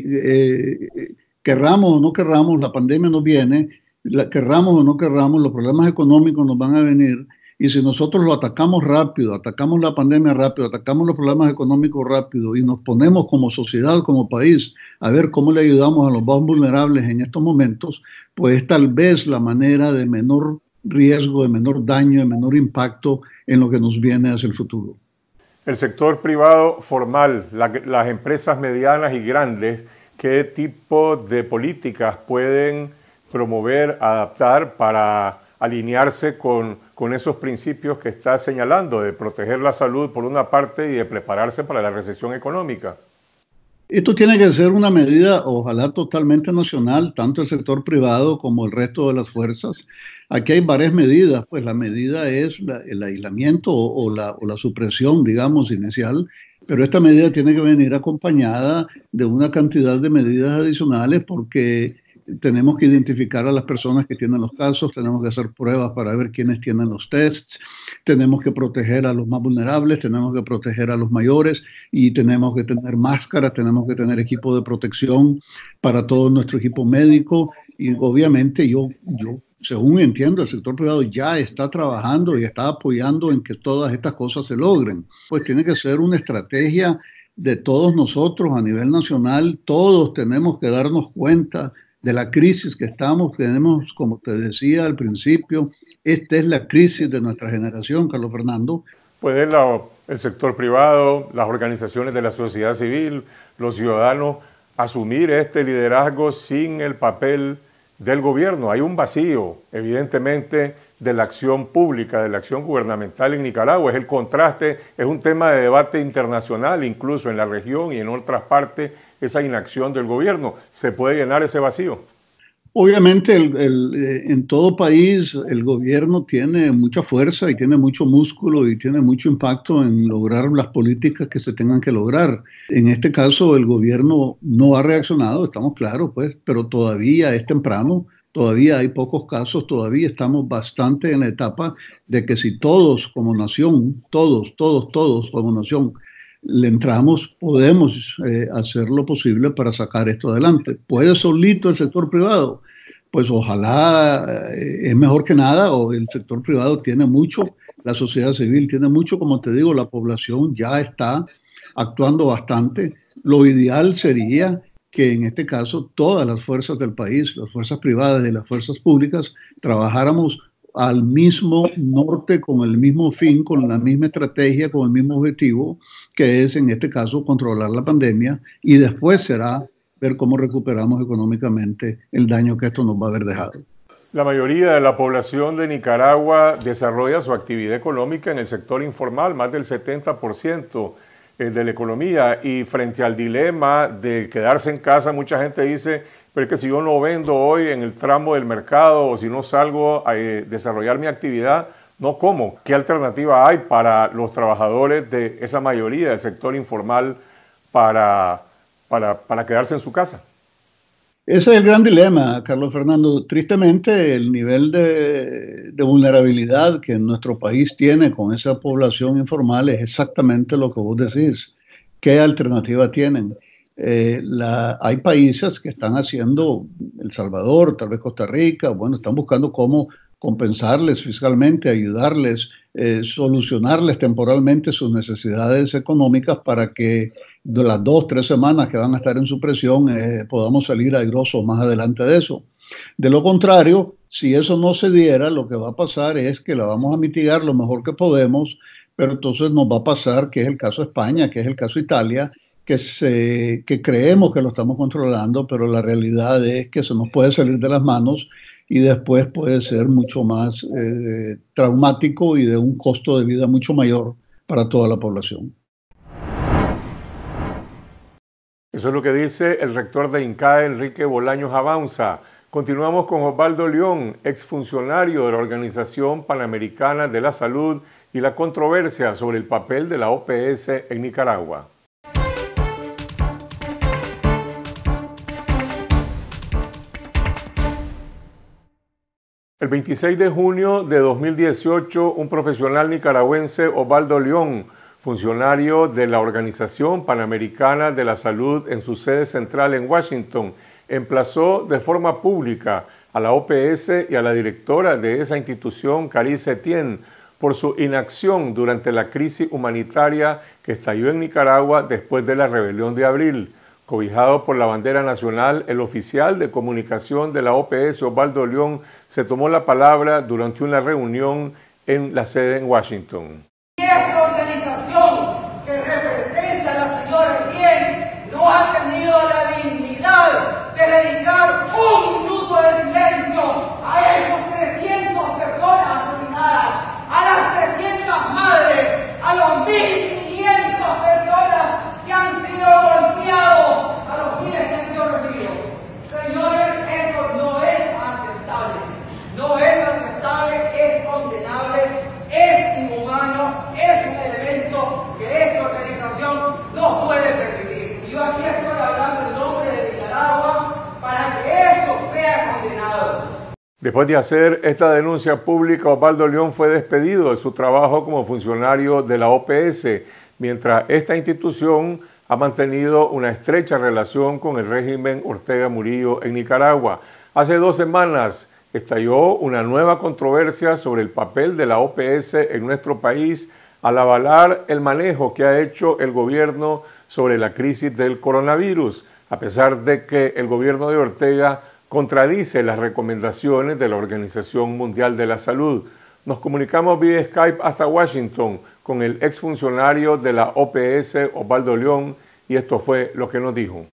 eh, querramos o no querramos, la pandemia nos viene, la, querramos o no querramos, los problemas económicos nos van a venir. Y si nosotros lo atacamos rápido, atacamos la pandemia rápido, atacamos los problemas económicos rápido y nos ponemos como sociedad, como país, a ver cómo le ayudamos a los más vulnerables en estos momentos, pues tal vez la manera de menor riesgo, de menor daño, de menor impacto en lo que nos viene hacia el futuro. El sector privado formal, la, las empresas medianas y grandes, ¿qué tipo de políticas pueden promover, adaptar para alinearse con, con esos principios que está señalando, de proteger la salud por una parte y de prepararse para la recesión económica? Esto tiene que ser una medida, ojalá totalmente nacional, tanto el sector privado como el resto de las fuerzas. Aquí hay varias medidas, pues la medida es la, el aislamiento o, o, la, o la supresión, digamos, inicial, pero esta medida tiene que venir acompañada de una cantidad de medidas adicionales porque tenemos que identificar a las personas que tienen los casos, tenemos que hacer pruebas para ver quiénes tienen los tests, tenemos que proteger a los más vulnerables, tenemos que proteger a los mayores y tenemos que tener máscaras, tenemos que tener equipo de protección para todo nuestro equipo médico y obviamente yo, yo según entiendo, el sector privado ya está trabajando y está apoyando en que todas estas cosas se logren. Pues tiene que ser una estrategia de todos nosotros a nivel nacional. Todos tenemos que darnos cuenta de la crisis que estamos. Tenemos, como te decía al principio, esta es la crisis de nuestra generación, Carlos Fernando. ¿Puede la, el sector privado, las organizaciones de la sociedad civil, los ciudadanos asumir este liderazgo sin el papel del gobierno? Hay un vacío, evidentemente, de la acción pública, de la acción gubernamental en Nicaragua. Es el contraste, es un tema de debate internacional, incluso en la región y en otras partes, esa inacción del gobierno. ¿Se puede llenar ese vacío? Obviamente, el, el, en todo país el gobierno tiene mucha fuerza y tiene mucho músculo y tiene mucho impacto en lograr las políticas que se tengan que lograr. En este caso, el gobierno no ha reaccionado, estamos claros, pues, pero todavía es temprano. Todavía hay pocos casos, todavía estamos bastante en la etapa de que si todos como nación, todos, todos, todos como nación, le entramos, podemos eh, hacer lo posible para sacar esto adelante. ¿Puede solito el sector privado? Pues ojalá, eh, es mejor que nada, o el sector privado tiene mucho, la sociedad civil tiene mucho, como te digo, la población ya está actuando bastante. Lo ideal sería que en este caso todas las fuerzas del país, las fuerzas privadas y las fuerzas públicas, trabajáramos al mismo norte, con el mismo fin, con la misma estrategia, con el mismo objetivo, que es en este caso controlar la pandemia, y después será ver cómo recuperamos económicamente el daño que esto nos va a haber dejado. La mayoría de la población de Nicaragua desarrolla su actividad económica en el sector informal, más del setenta por ciento de la economía, y frente al dilema de quedarse en casa, mucha gente dice, pero es que si yo no vendo hoy en el tramo del mercado o si no salgo a eh, desarrollar mi actividad, no como. ¿Qué alternativa hay para los trabajadores de esa mayoría del sector informal para, para, para quedarse en su casa? Ese es el gran dilema, Carlos Fernando. Tristemente, el nivel de, de vulnerabilidad que nuestro país tiene con esa población informal es exactamente lo que vos decís. ¿Qué alternativa tienen? Eh, la, hay países que están haciendo, El Salvador, tal vez Costa Rica, bueno, están buscando cómo compensarles fiscalmente, ayudarles, eh, solucionarles temporalmente sus necesidades económicas para que de las dos, tres semanas que van a estar en su presión eh, podamos salir airosos más adelante de eso. De lo contrario, si eso no se diera, lo que va a pasar es que la vamos a mitigar lo mejor que podemos, pero entonces nos va a pasar, que es el caso de España, que es el caso de Italia, que, se, que creemos que lo estamos controlando, pero la realidad es que se nos puede salir de las manos y después puede ser mucho más eh, traumático y de un costo de vida mucho mayor para toda la población. Eso es lo que dice el rector de INCAE, Enrique Bolaños Abaunza. Continuamos con Osvaldo León, exfuncionario de la Organización Panamericana de la Salud, y la controversia sobre el papel de la O P S en Nicaragua. El veintiséis de junio de dos mil dieciocho, un profesional nicaragüense, Osvaldo León, funcionario de la Organización Panamericana de la Salud en su sede central en Washington, emplazó de forma pública a la O P S y a la directora de esa institución, Carice Etienne, por su inacción durante la crisis humanitaria que estalló en Nicaragua después de la rebelión de abril. Cobijado por la bandera nacional, el oficial de comunicación de la O P S, Osvaldo León, se tomó la palabra durante una reunión en la sede en Washington. Esta organización que representa a la señora Etienne no ha tenido la dignidad de dedicar un minuto de silencio a esas trescientas personas asesinadas, a las trescientas madres, a los mil quinientas personas que han sido golpeados, a los miles que han sido rendidos. Señores, eso no es aceptable. No es aceptable, es condenable, es inhumano Senado. Después de hacer esta denuncia pública, Osvaldo León fue despedido de su trabajo como funcionario de la O P S, mientras esta institución ha mantenido una estrecha relación con el régimen Ortega Murillo en Nicaragua. Hace dos semanas estalló una nueva controversia sobre el papel de la O P S en nuestro país al avalar el manejo que ha hecho el gobierno sobre la crisis del coronavirus, a pesar de que el gobierno de Ortega contradice las recomendaciones de la Organización Mundial de la Salud. Nos comunicamos vía Skype hasta Washington con el exfuncionario de la O P S, Osvaldo León, y esto fue lo que nos dijo.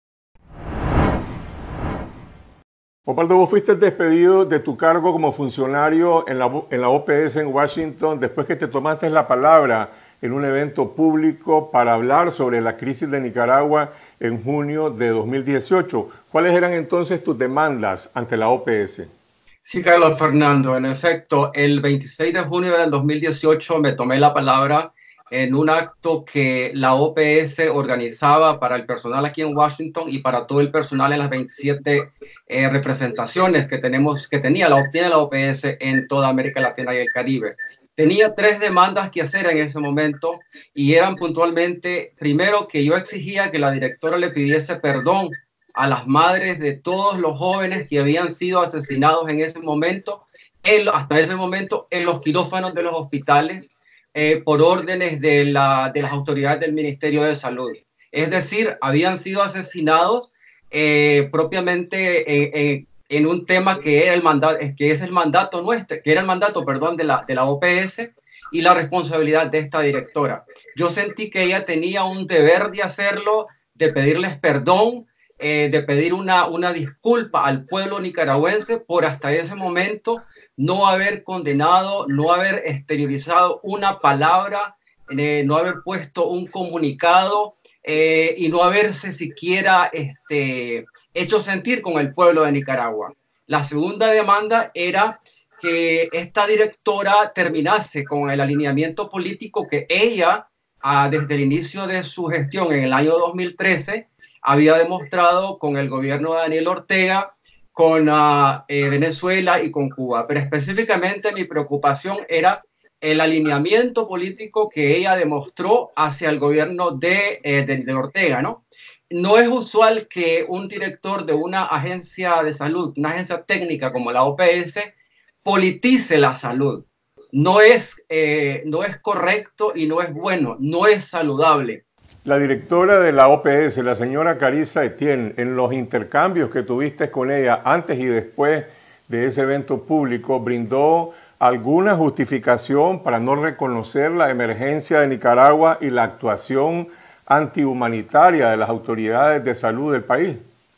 Osvaldo, vos fuiste despedido de tu cargo como funcionario en la, en la O P S en Washington después que te tomaste la palabra en un evento público para hablar sobre la crisis de Nicaragua en junio de dos mil dieciocho. ¿Cuáles eran entonces tus demandas ante la O P S? Sí, Carlos Fernando, en efecto, el veintiséis de junio del dos mil dieciocho me tomé la palabra en un acto que la O P S organizaba para el personal aquí en Washington y para todo el personal en las veintisiete eh, representaciones que, tenemos, que tenía la, tiene la O P S en toda América Latina y el Caribe. Tenía tres demandas que hacer en ese momento y eran puntualmente, primero, que yo exigía que la directora le pidiese perdón a las madres de todos los jóvenes que habían sido asesinados en ese momento, en, hasta ese momento, en los quirófanos de los hospitales, eh, por órdenes de, la, de las autoridades del Ministerio de Salud. Es decir, habían sido asesinados eh, propiamente eh, eh, en un tema que, era el mandato, que es el mandato nuestro, que era el mandato, perdón, de la, de la O P S y la responsabilidad de esta directora. Yo sentí que ella tenía un deber de hacerlo, de pedirles perdón, eh, de pedir una, una disculpa al pueblo nicaragüense por hasta ese momento no haber condenado, no haber exteriorizado una palabra, eh, no haber puesto un comunicado eh, y no haberse siquiera este, hecho sentir con el pueblo de Nicaragua. La segunda demanda era que esta directora terminase con el alineamiento político que ella, ah, desde el inicio de su gestión en el año dos mil trece, había demostrado con el gobierno de Daniel Ortega, con uh, eh, Venezuela y con Cuba. Pero específicamente mi preocupación era el alineamiento político que ella demostró hacia el gobierno de, eh, de, de Ortega, ¿no? No es usual que un director de una agencia de salud, una agencia técnica como la O P S, politice la salud. No es, eh, no es correcto y no es bueno, no es saludable. La directora de la O P S, la señora Carissa Etienne, en los intercambios que tuviste con ella antes y después de ese evento público, brindó alguna justificación para no reconocer la emergencia de Nicaragua y la actuación antihumanitaria de las autoridades de salud del país.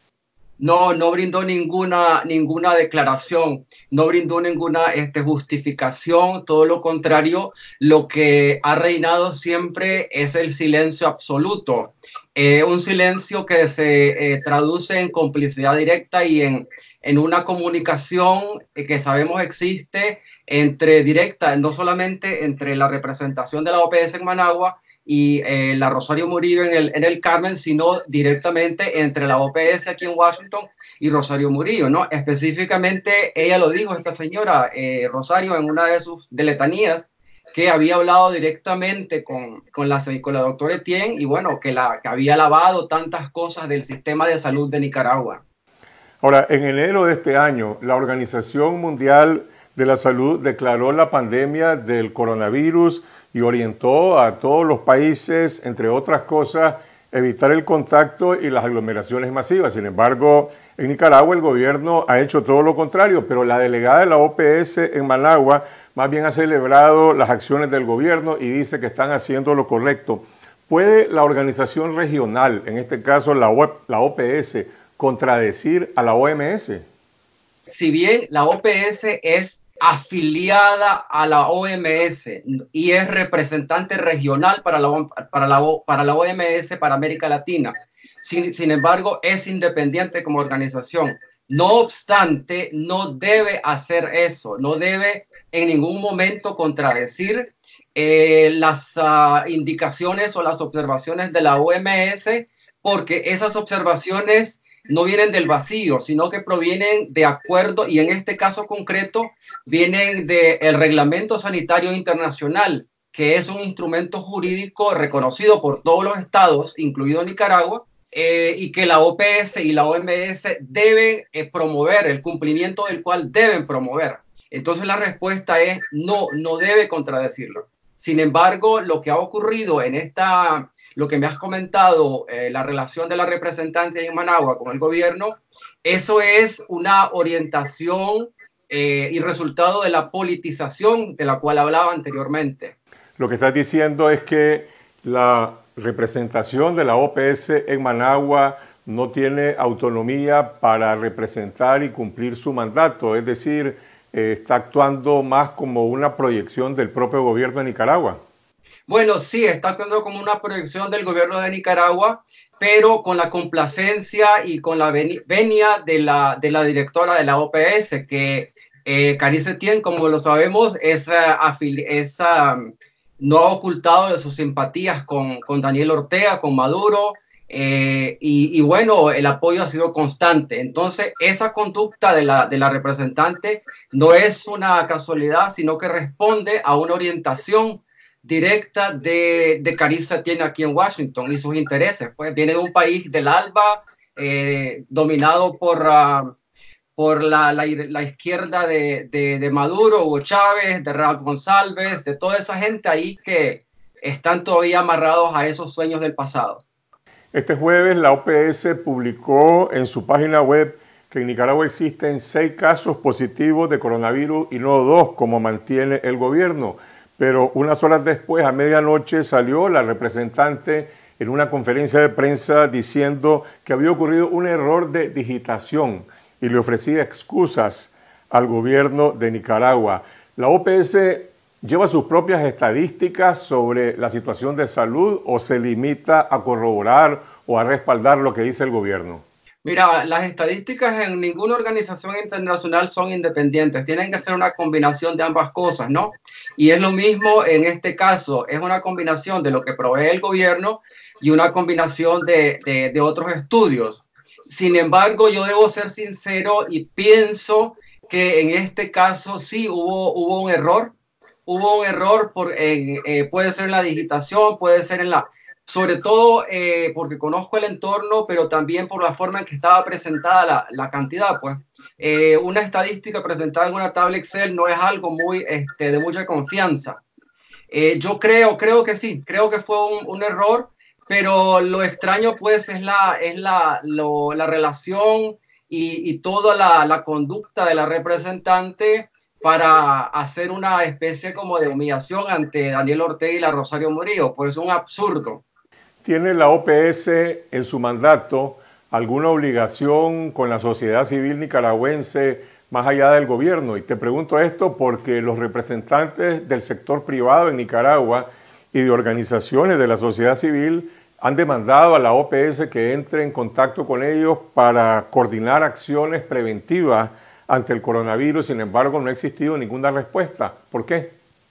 No, no brindó ninguna, ninguna declaración, no brindó ninguna este, justificación, todo lo contrario, lo que ha reinado siempre es el silencio absoluto, eh, un silencio que se eh, traduce en complicidad directa y en, en una comunicación que sabemos existe entre directa, no solamente entre la representación de la O P S en Managua y eh, la Rosario Murillo en el, en el Carmen, sino directamente entre la O P S aquí en Washington y Rosario Murillo, ¿no? Específicamente, ella lo dijo, esta señora eh, Rosario, en una de sus de letanías, que había hablado directamente con, con, la, con la doctora Etienne y bueno, que, la, que había lavado tantas cosas del sistema de salud de Nicaragua. Ahora, en enero de este año, la Organización Mundial de la Salud declaró la pandemia del coronavirus y orientó a todos los países, entre otras cosas, evitar el contacto y las aglomeraciones masivas. Sin embargo, en Nicaragua el gobierno ha hecho todo lo contrario, pero la delegada de la O P S en Managua más bien ha celebrado las acciones del gobierno y dice que están haciendo lo correcto. ¿Puede la organización regional, en este caso la O P S, contradecir a la O M S? Si bien la O P S es afiliada a la O M S y es representante regional para la, para la, para la O M S para América Latina. Sin, sin embargo, es independiente como organización. No obstante, no debe hacer eso, no debe en ningún momento contradecir eh, las uh, indicaciones o las observaciones de la O M S, porque esas observaciones no vienen del vacío, sino que provienen de acuerdo, y en este caso concreto, vienen del Reglamento Sanitario Internacional, que es un instrumento jurídico reconocido por todos los estados, incluido Nicaragua, eh, y que la O P S y la O M S deben eh, promover, el cumplimiento del cual deben promover. Entonces la respuesta es no, no debe contradecirlo. Sin embargo, lo que ha ocurrido en esta, lo que me has comentado, eh, la relación de la representante en Managua con el gobierno, eso es una orientación eh, y resultado de la politización de la cual hablaba anteriormente. Lo que estás diciendo es que la representación de la O P S en Managua no tiene autonomía para representar y cumplir su mandato, es decir, eh, está actuando más como una proyección del propio gobierno de Nicaragua. Bueno, sí, está actuando como una proyección del gobierno de Nicaragua, pero con la complacencia y con la venia de la, de la directora de la O P S, que eh, Carice Setién, como lo sabemos, es, uh, es uh, no ha ocultado de sus simpatías con, con Daniel Ortega, con Maduro, eh, y, y bueno, el apoyo ha sido constante. Entonces, esa conducta de la, de la representante no es una casualidad, sino que responde a una orientación directa de, de Carice Setién aquí en Washington y sus intereses. Pues viene de un país del ALBA, eh, dominado por... Uh, por la, la, la izquierda de, de, de Maduro, Hugo Chávez, de Raúl González, de toda esa gente ahí que están todavía amarrados a esos sueños del pasado. Este jueves la O P S publicó en su página web que en Nicaragua existen seis casos positivos de coronavirus y no dos, como mantiene el gobierno. Pero unas horas después, a medianoche, salió la representante en una conferencia de prensa diciendo que había ocurrido un error de digitación y le ofrecía excusas al gobierno de Nicaragua. La O P S lleva sus propias estadísticas sobre la situación de salud o se limita a corroborar o a respaldar lo que dice el gobierno. Mira, las estadísticas en ninguna organización internacional son independientes, tienen que ser una combinación de ambas cosas, ¿no? Y es lo mismo en este caso, es una combinación de lo que provee el gobierno y una combinación de, de, de otros estudios. Sin embargo, yo debo ser sincero y pienso que en este caso sí hubo, hubo un error. Hubo un error, por, en, eh, puede ser en la digitación, puede ser en la... Sobre todo eh, porque conozco el entorno, pero también por la forma en que estaba presentada la, la cantidad. Pues eh, una estadística presentada en una tabla Excel no es algo muy este, de mucha confianza. Eh, yo creo, creo que sí, creo que fue un, un error. Pero lo extraño pues es la, es la, lo, la relación y, y toda la, la conducta de la representante para hacer una especie como de humillación ante Daniel Ortega y la Rosario Murillo. Pues un absurdo. ¿Tiene la O P S en su mandato alguna obligación con la sociedad civil nicaragüense más allá del gobierno? Y te pregunto esto porque los representantes del sector privado en Nicaragua y de organizaciones de la sociedad civil han demandado a la O P S que entre en contacto con ellos para coordinar acciones preventivas ante el coronavirus. Sin embargo, no ha existido ninguna respuesta. ¿Por qué?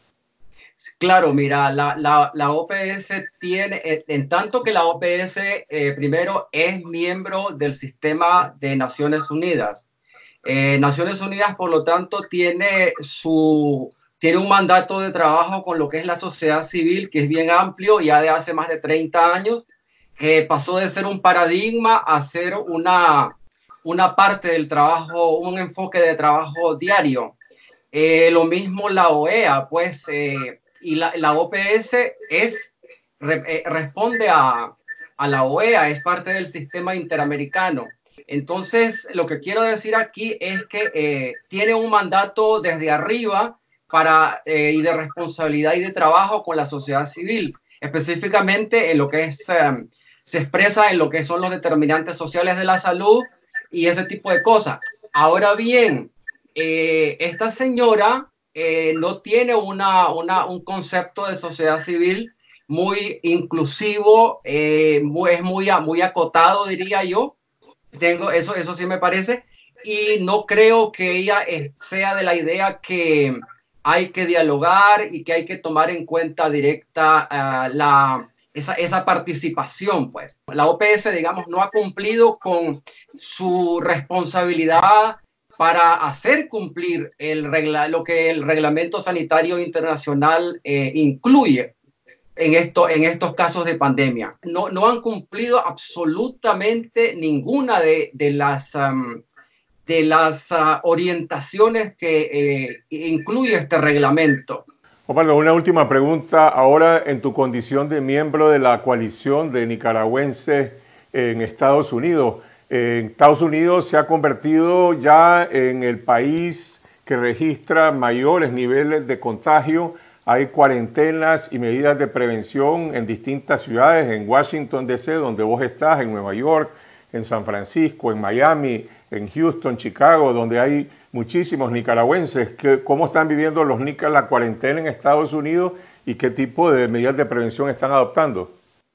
Claro, mira, la, la, la O P S tiene, en, en tanto que la O P S eh, primero es miembro del sistema de Naciones Unidas. Eh, Naciones Unidas, por lo tanto, tiene su... Tiene un mandato de trabajo con lo que es la sociedad civil, que es bien amplio, ya de hace más de treinta años, que pasó de ser un paradigma a ser una, una parte del trabajo, un enfoque de trabajo diario. Eh, lo mismo la O E A, pues, eh, y la, la O P S es, re, eh, responde a, a la O E A, es parte del sistema interamericano. Entonces, lo que quiero decir aquí es que eh, tiene un mandato desde arriba, para, eh, y de responsabilidad y de trabajo con la sociedad civil, específicamente en lo que es, eh, se expresa en lo que son los determinantes sociales de la salud y ese tipo de cosas. Ahora bien, eh, esta señora eh, no tiene una, una, un concepto de sociedad civil muy inclusivo, eh, muy, es muy, muy acotado, diría yo. Tengo, eso, eso sí me parece, y no creo que ella sea de la idea que hay que dialogar y que hay que tomar en cuenta directa uh, la, esa, esa participación, pues. La O P S, digamos, no ha cumplido con su responsabilidad para hacer cumplir el regla, lo que el Reglamento Sanitario Internacional eh, incluye en, esto, en estos casos de pandemia. No, no han cumplido absolutamente ninguna de, de las, um, de las uh, orientaciones que eh, incluye este reglamento. Osvaldo, una última pregunta. Ahora, en tu condición de miembro de la coalición de nicaragüenses en Estados Unidos, en Estados Unidos se ha convertido ya en el país que registra mayores niveles de contagio. Hay cuarentenas y medidas de prevención en distintas ciudades, en Washington, D C, donde vos estás, en Nueva York, en San Francisco, en Miami, en Houston, Chicago, donde hay muchísimos nicaragüenses. ¿Cómo están viviendo los nicas la cuarentena en Estados Unidos y qué tipo de medidas de prevención están adoptando?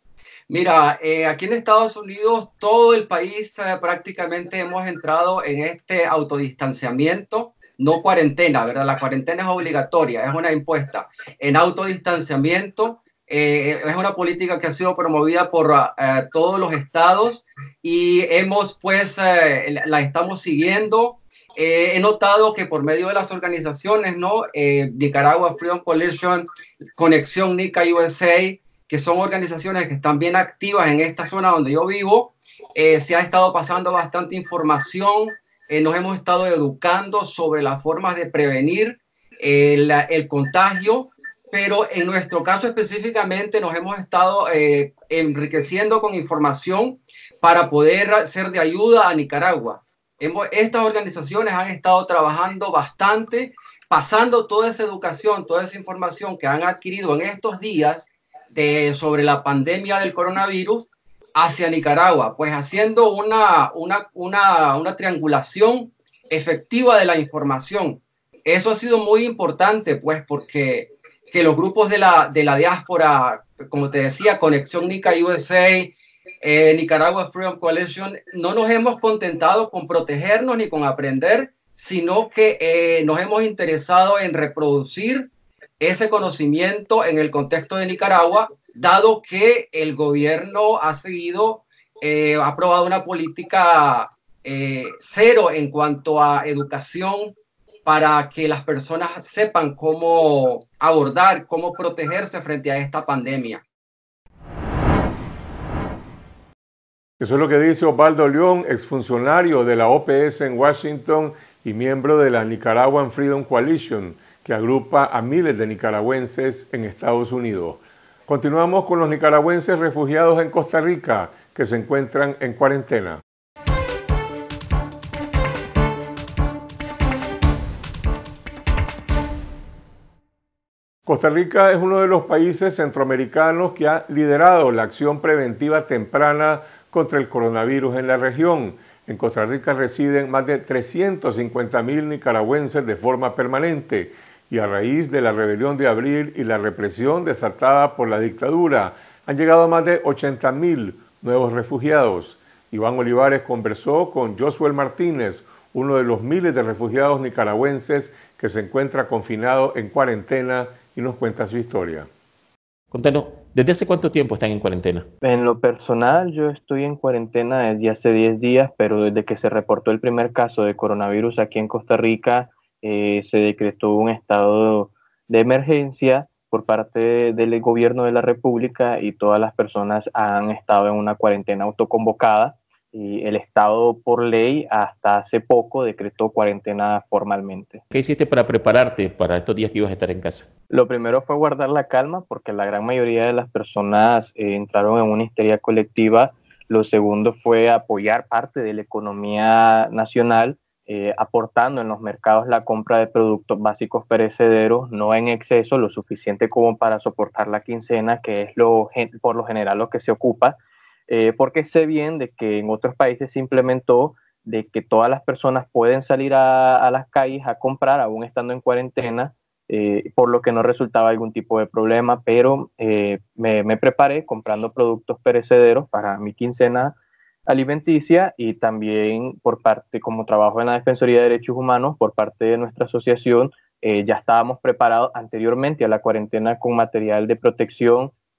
Mira, eh, aquí en Estados Unidos todo el país eh, prácticamente hemos entrado en este autodistanciamiento, no cuarentena, ¿verdad? La cuarentena es obligatoria, es una impuesta. En autodistanciamiento eh, es una política que ha sido promovida por eh, todos los estados y hemos pues eh, la estamos siguiendo. Eh, he notado que por medio de las organizaciones, ¿no? Eh, Nicaragua Freedom Coalition, Conexión Nica U S A, que son organizaciones que están bien activas en esta zona donde yo vivo, eh, se ha estado pasando bastante información, eh, nos hemos estado educando sobre las formas de prevenir eh, la, el contagio, pero en nuestro caso específicamente nos hemos estado eh, enriqueciendo con información para poder ser de ayuda a Nicaragua. Hemos, estas organizaciones han estado trabajando bastante, pasando toda esa educación, toda esa información que han adquirido en estos días de, sobre la pandemia del coronavirus hacia Nicaragua, pues haciendo una, una, una, una triangulación efectiva de la información. Eso ha sido muy importante, pues, porque que los grupos de la, de la diáspora, como te decía, Conexión Nica U S A, eh, Nicaragua Freedom Coalition, no nos hemos contentado con protegernos ni con aprender, sino que eh, nos hemos interesado en reproducir ese conocimiento en el contexto de Nicaragua, dado que el gobierno ha seguido, eh, ha aprobado una política eh, cero en cuanto a educación para que las personas sepan cómo abordar, cómo protegerse frente a esta pandemia. Eso es lo que dice Osvaldo León, exfuncionario de la O P S en Washington y miembro de la Nicaraguan Freedom Coalition, que agrupa a miles de nicaragüenses en Estados Unidos. Continuamos con los nicaragüenses refugiados en Costa Rica, que se encuentran en cuarentena. Costa Rica es uno de los países centroamericanos que ha liderado la acción preventiva temprana contra el coronavirus en la región. En Costa Rica residen más de trescientos cincuenta mil nicaragüenses de forma permanente y a raíz de la rebelión de abril y la represión desatada por la dictadura han llegado más de ochenta mil nuevos refugiados. Iván Olivares conversó con Josuel Martínez, uno de los miles de refugiados nicaragüenses que se encuentra confinado en cuarentena y nos cuenta su historia. Contanos, ¿desde hace cuánto tiempo están en cuarentena? En lo personal, yo estoy en cuarentena desde hace diez días, pero desde que se reportó el primer caso de coronavirus aquí en Costa Rica, eh, se decretó un estado de emergencia por parte del gobierno de la República y todas las personas han estado en una cuarentena autoconvocada. Y el Estado, por ley, hasta hace poco decretó cuarentena formalmente. ¿Qué hiciste para prepararte para estos días que ibas a estar en casa? Lo primero fue guardar la calma, porque la gran mayoría de las personas eh, entraron en una histeria colectiva. Lo segundo fue apoyar parte de la economía nacional, eh, aportando en los mercados la compra de productos básicos perecederos, no en exceso, lo suficiente como para soportar la quincena, que es lo, por lo general lo que se ocupa. Eh, porque sé bien de que en otros países se implementó de que todas las personas pueden salir a, a las calles a comprar aún estando en cuarentena, eh, por lo que no resultaba algún tipo de problema, pero eh, me, me preparé comprando productos perecederos para mi quincena alimenticia y también por parte, como trabajo en la Defensoría de Derechos Humanos, por parte de nuestra asociación, eh, ya estábamos preparados anteriormente a la cuarentena con material de protección,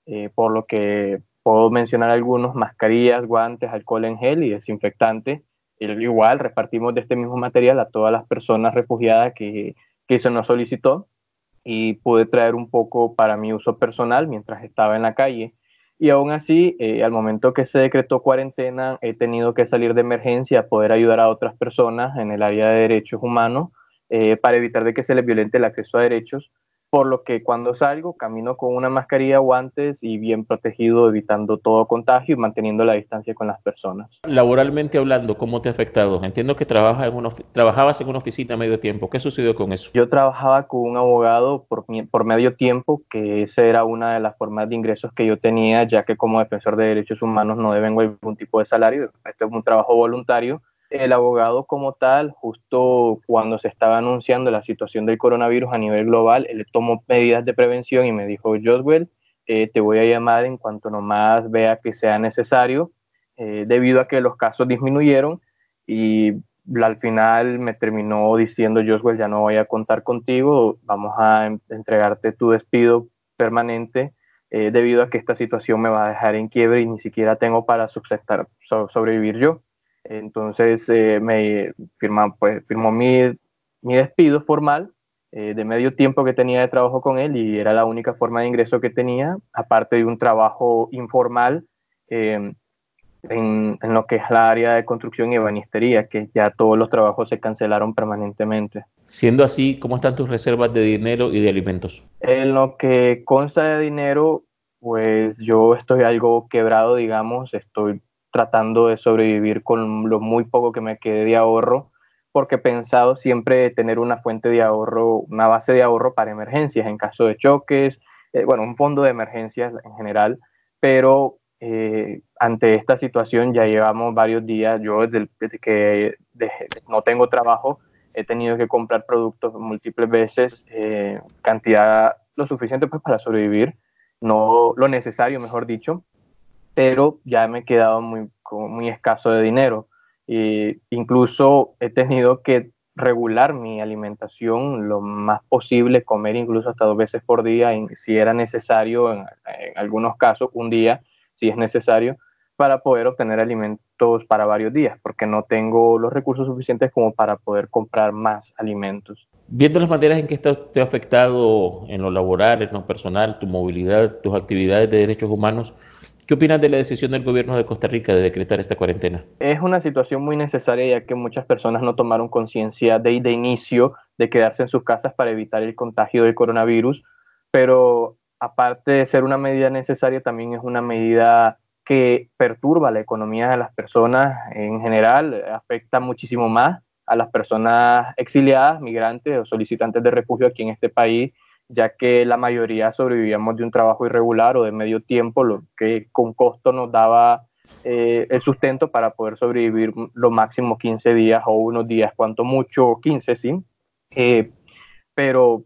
eh, por lo que puedo mencionar algunos: mascarillas, guantes, alcohol en gel y desinfectante. Igual repartimos de este mismo material a todas las personas refugiadas que, que se nos solicitó, y pude traer un poco para mi uso personal mientras estaba en la calle. Y aún así, eh, al momento que se decretó cuarentena, he tenido que salir de emergencia a poder ayudar a otras personas en el área de derechos humanos, eh, para evitar de que se les violente el acceso a derechos, por lo que cuando salgo camino con una mascarilla, guantes y bien protegido, evitando todo contagio y manteniendo la distancia con las personas. Laboralmente hablando, ¿cómo te ha afectado? Entiendo que trabajas en una, trabajabas en una oficina a medio tiempo. ¿Qué sucedió con eso? Yo trabajaba con un abogado por, por medio tiempo, que esa era una de las formas de ingresos que yo tenía, ya que como defensor de derechos humanos no devengo algún tipo de salario. Este es un trabajo voluntario. El abogado como tal, justo cuando se estaba anunciando la situación del coronavirus a nivel global, él tomó medidas de prevención y me dijo: Joswell, eh, te voy a llamar en cuanto nomás vea que sea necesario, eh, debido a que los casos disminuyeron. Y al final me terminó diciendo: Joswell, ya no voy a contar contigo, vamos a entregarte tu despido permanente, eh, debido a que esta situación me va a dejar en quiebre y ni siquiera tengo para subsistir, so, sobrevivir yo. Entonces eh, me firma, pues, firmó mi, mi despido formal, eh, de medio tiempo que tenía de trabajo con él, y era la única forma de ingreso que tenía, aparte de un trabajo informal eh, en, en lo que es la área de construcción y ebanistería, que ya todos los trabajos se cancelaron permanentemente. Siendo así, ¿cómo están tus reservas de dinero y de alimentos? En lo que consta de dinero, pues yo estoy algo quebrado, digamos. Estoy tratando de sobrevivir con lo muy poco que me quede de ahorro, porque he pensado siempre tener una fuente de ahorro, una base de ahorro para emergencias, en caso de choques, eh, bueno, un fondo de emergencias en general. Pero eh, ante esta situación ya llevamos varios días, yo desde, el, desde que dejé, no tengo trabajo, he tenido que comprar productos múltiples veces, eh, cantidad lo suficiente pues para sobrevivir, no lo necesario, mejor dicho, pero ya me he quedado muy, muy escaso de dinero. E incluso he tenido que regular mi alimentación lo más posible, comer incluso hasta dos veces por día, en, si era necesario, en, en algunos casos un día, si es necesario, para poder obtener alimentos para varios días, porque no tengo los recursos suficientes como para poder comprar más alimentos. Viendo las maneras en que esto te ha afectado en lo laboral, en lo personal, tu movilidad, tus actividades de derechos humanos, ¿qué opinas de la decisión del gobierno de Costa Rica de decretar esta cuarentena? Es una situación muy necesaria, ya que muchas personas no tomaron conciencia de, de inicio de quedarse en sus casas para evitar el contagio del coronavirus, pero aparte de ser una medida necesaria, también es una medida que perturba la economía de las personas en general, afecta muchísimo más a las personas exiliadas, migrantes o solicitantes de refugio aquí en este país, ya que la mayoría sobrevivíamos de un trabajo irregular o de medio tiempo, lo que con costo nos daba eh, el sustento para poder sobrevivir lo máximo quince días o unos días, cuanto mucho quince, sí. Eh, pero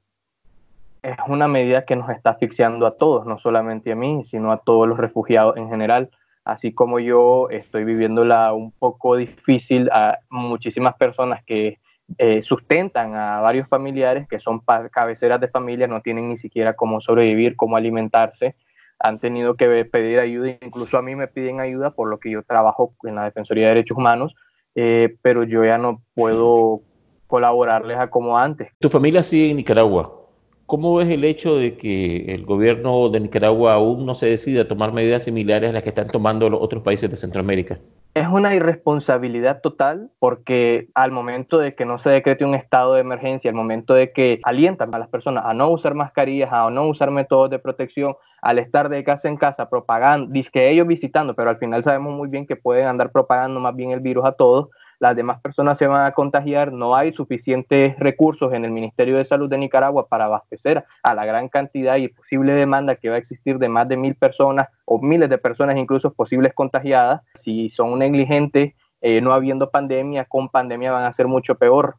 es una medida que nos está asfixiando a todos, no solamente a mí, sino a todos los refugiados en general. Así como yo estoy viviéndola un poco difícil, a muchísimas personas que Eh, sustentan a varios familiares que son cabeceras de familia, no tienen ni siquiera cómo sobrevivir, cómo alimentarse, han tenido que pedir ayuda, incluso a mí me piden ayuda por lo que yo trabajo en la Defensoría de Derechos Humanos, eh, pero yo ya no puedo colaborarles a como antes. Tu familia sigue en Nicaragua. ¿Cómo ves el hecho de que el gobierno de Nicaragua aún no se decide a tomar medidas similares a las que están tomando los otros países de Centroamérica? Es una irresponsabilidad total, porque al momento de que no se decrete un estado de emergencia, al momento de que alientan a las personas a no usar mascarillas, a no usar métodos de protección, al estar de casa en casa propagando, que ellos visitando, pero al final sabemos muy bien que pueden andar propagando más bien el virus a todos, las demás personas se van a contagiar. No hay suficientes recursos en el Ministerio de Salud de Nicaragua para abastecer a la gran cantidad y posible demanda que va a existir de más de mil personas o miles de personas incluso posibles contagiadas. Si son negligentes, eh, no habiendo pandemia, con pandemia van a ser mucho peor.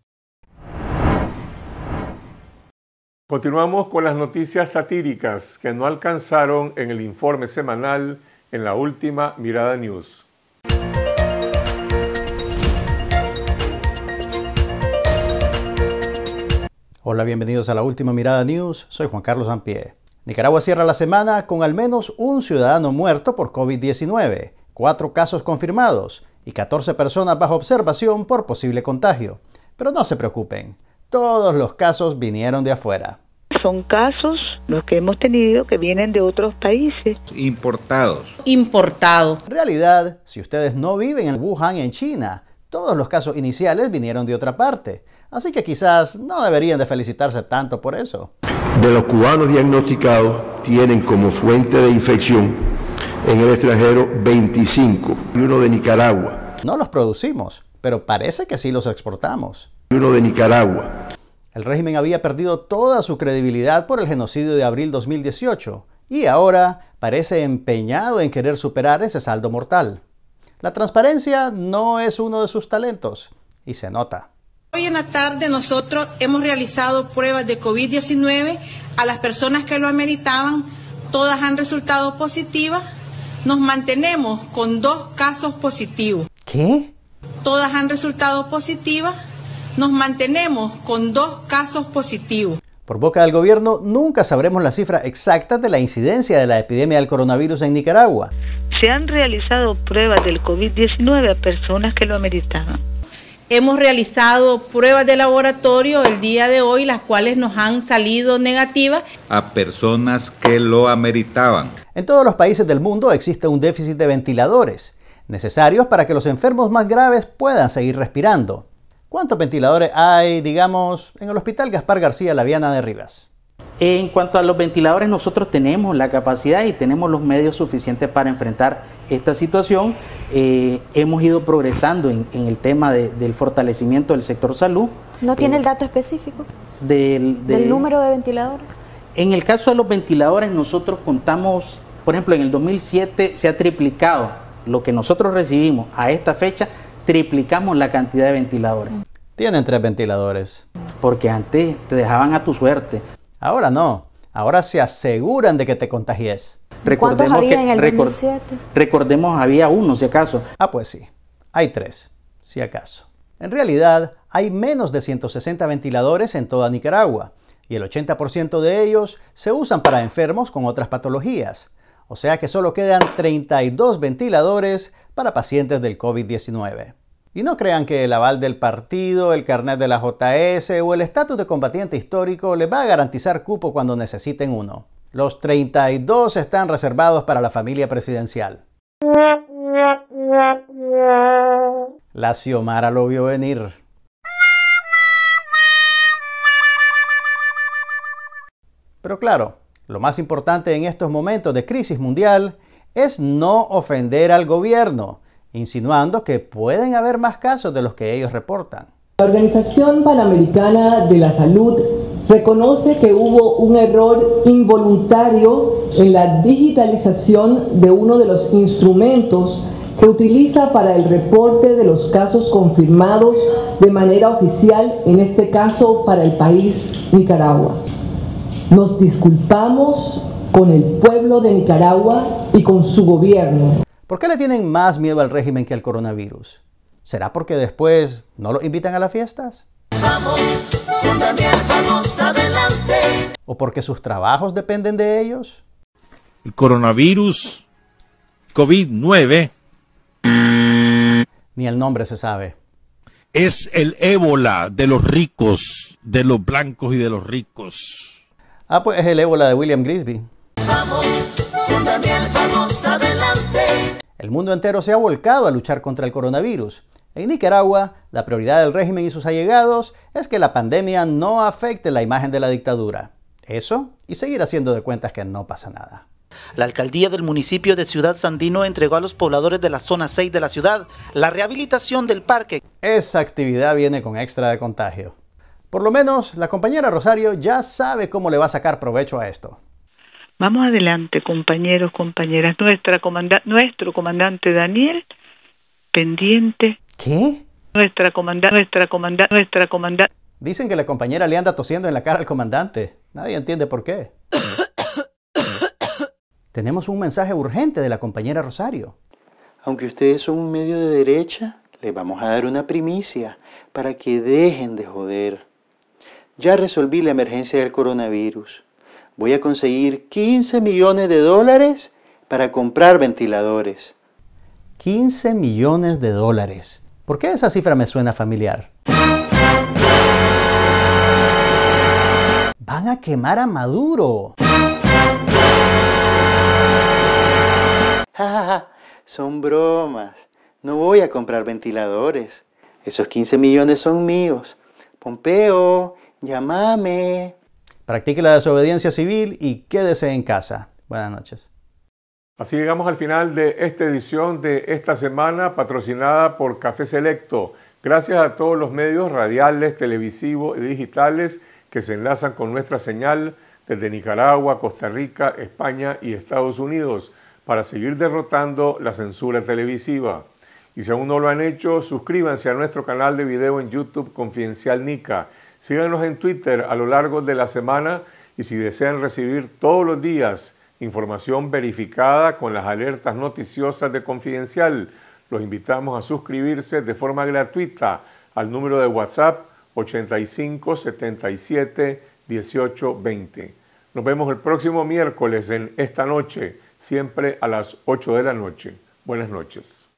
Continuamos con las noticias satíricas que no alcanzaron en el informe semanal en la última Mirada News. Hola, bienvenidos a la última Mirada News. Soy Juan Carlos Sampié. Nicaragua cierra la semana con al menos un ciudadano muerto por COVID diecinueve, cuatro casos confirmados y catorce personas bajo observación por posible contagio. Pero no se preocupen, todos los casos vinieron de afuera. Son casos los que hemos tenido que vienen de otros países. Importados. Importados. En realidad, si ustedes no viven en Wuhan, en China, todos los casos iniciales vinieron de otra parte. Así que quizás no deberían de felicitarse tanto por eso. De los cubanos diagnosticados tienen como fuente de infección en el extranjero veinticinco y uno de Nicaragua. No los producimos, pero parece que sí los exportamos. Y uno de Nicaragua. El régimen había perdido toda su credibilidad por el genocidio de abril dos mil dieciocho y ahora parece empeñado en querer superar ese saldo mortal. La transparencia no es uno de sus talentos y se nota. Hoy en la tarde nosotros hemos realizado pruebas de COVID diecinueve a las personas que lo ameritaban. Todas han resultado positivas. Nos mantenemos con dos casos positivos. ¿Qué? Todas han resultado positivas. Nos mantenemos con dos casos positivos. Por boca del gobierno, nunca sabremos la cifra exacta de la incidencia de la epidemia del coronavirus en Nicaragua. Se han realizado pruebas del COVID diecinueve a personas que lo ameritaban. Hemos realizado pruebas de laboratorio el día de hoy, las cuales nos han salido negativas. A personas que lo ameritaban. En todos los países del mundo existe un déficit de ventiladores, necesarios para que los enfermos más graves puedan seguir respirando. ¿Cuántos ventiladores hay, digamos, en el Hospital Gaspar García Laviana de Rivas? En cuanto a los ventiladores, nosotros tenemos la capacidad y tenemos los medios suficientes para enfrentar esta situación. Eh, hemos ido progresando en, en el tema de, del fortalecimiento del sector salud. ¿No tiene eh, el dato específico del, de, del número de ventiladores? En el caso de los ventiladores, nosotros contamos, por ejemplo, en el dos mil siete se ha triplicado lo que nosotros recibimos a esta fecha. Triplicamos la cantidad de ventiladores. Tienen tres ventiladores. Porque antes te dejaban a tu suerte. Ahora no. Ahora se aseguran de que te contagies. ¿Cuántos había en el dos mil siete? Recordemos, había uno, si acaso. Ah, pues sí. Hay tres, si acaso. En realidad, hay menos de ciento sesenta ventiladores en toda Nicaragua. Y el ochenta por ciento de ellos se usan para enfermos con otras patologías. O sea que solo quedan treinta y dos ventiladores para pacientes del COVID diecinueve. Y no crean que el aval del partido, el carnet de la J S o el estatus de combatiente histórico les va a garantizar cupo cuando necesiten uno. Los treinta y dos están reservados para la familia presidencial. La Xiomara lo vio venir. Pero claro, lo más importante en estos momentos de crisis mundial es no ofender al gobierno, insinuando que pueden haber más casos de los que ellos reportan. La Organización Panamericana de la Salud reconoce que hubo un error involuntario en la digitalización de uno de los instrumentos que utiliza para el reporte de los casos confirmados de manera oficial, en este caso para el país Nicaragua. Nos disculpamos con el pueblo de Nicaragua y con su gobierno. ¿Por qué le tienen más miedo al régimen que al coronavirus? ¿Será porque después no los invitan a las fiestas? Vamos, con Daniel, vamos adelante. ¿O porque sus trabajos dependen de ellos? El coronavirus COVID nueve. Ni el nombre se sabe. Es el ébola de los ricos, de los blancos y de los ricos. Ah, pues es el ébola de William Grisby. Vamos, con Daniel, vamos adelante. El mundo entero se ha volcado a luchar contra el coronavirus. En Nicaragua, la prioridad del régimen y sus allegados es que la pandemia no afecte la imagen de la dictadura. Eso y seguir haciendo de cuentas que no pasa nada. La alcaldía del municipio de Ciudad Sandino entregó a los pobladores de la zona seis de la ciudad la rehabilitación del parque. Esa actividad viene con extra de contagio. Por lo menos, la compañera Rosario ya sabe cómo le va a sacar provecho a esto. Vamos adelante, compañeros, compañeras. Nuestra comanda nuestro comandante Daniel, pendiente. ¿Qué? Nuestra comandante, nuestra comandante, nuestra comandante. Dicen que la compañera le anda tosiendo en la cara al comandante. Nadie entiende por qué. Tenemos un mensaje urgente de la compañera Rosario. Aunque ustedes son un medio de derecha, les vamos a dar una primicia para que dejen de joder. Ya resolví la emergencia del coronavirus. Voy a conseguir quince millones de dólares para comprar ventiladores. quince millones de dólares. ¿Por qué esa cifra me suena familiar? Van a quemar a Maduro. Ja, ja, ja. Son bromas. No voy a comprar ventiladores. Esos quince millones son míos. Pompeo, llámame. Practique la desobediencia civil y quédese en casa. Buenas noches. Así llegamos al final de esta edición de esta semana patrocinada por Café Selecto. Gracias a todos los medios radiales, televisivos y digitales que se enlazan con nuestra señal desde Nicaragua, Costa Rica, España y Estados Unidos para seguir derrotando la censura televisiva. Y si aún no lo han hecho, suscríbanse a nuestro canal de video en YouTube Confidencial Nica. Síganos en Twitter a lo largo de la semana y si desean recibir todos los días información verificada con las alertas noticiosas de Confidencial, los invitamos a suscribirse de forma gratuita al número de WhatsApp ochenta y cinco, setenta y siete, dieciocho, veinte. Nos vemos el próximo miércoles en Esta Noche, siempre a las ocho de la noche. Buenas noches.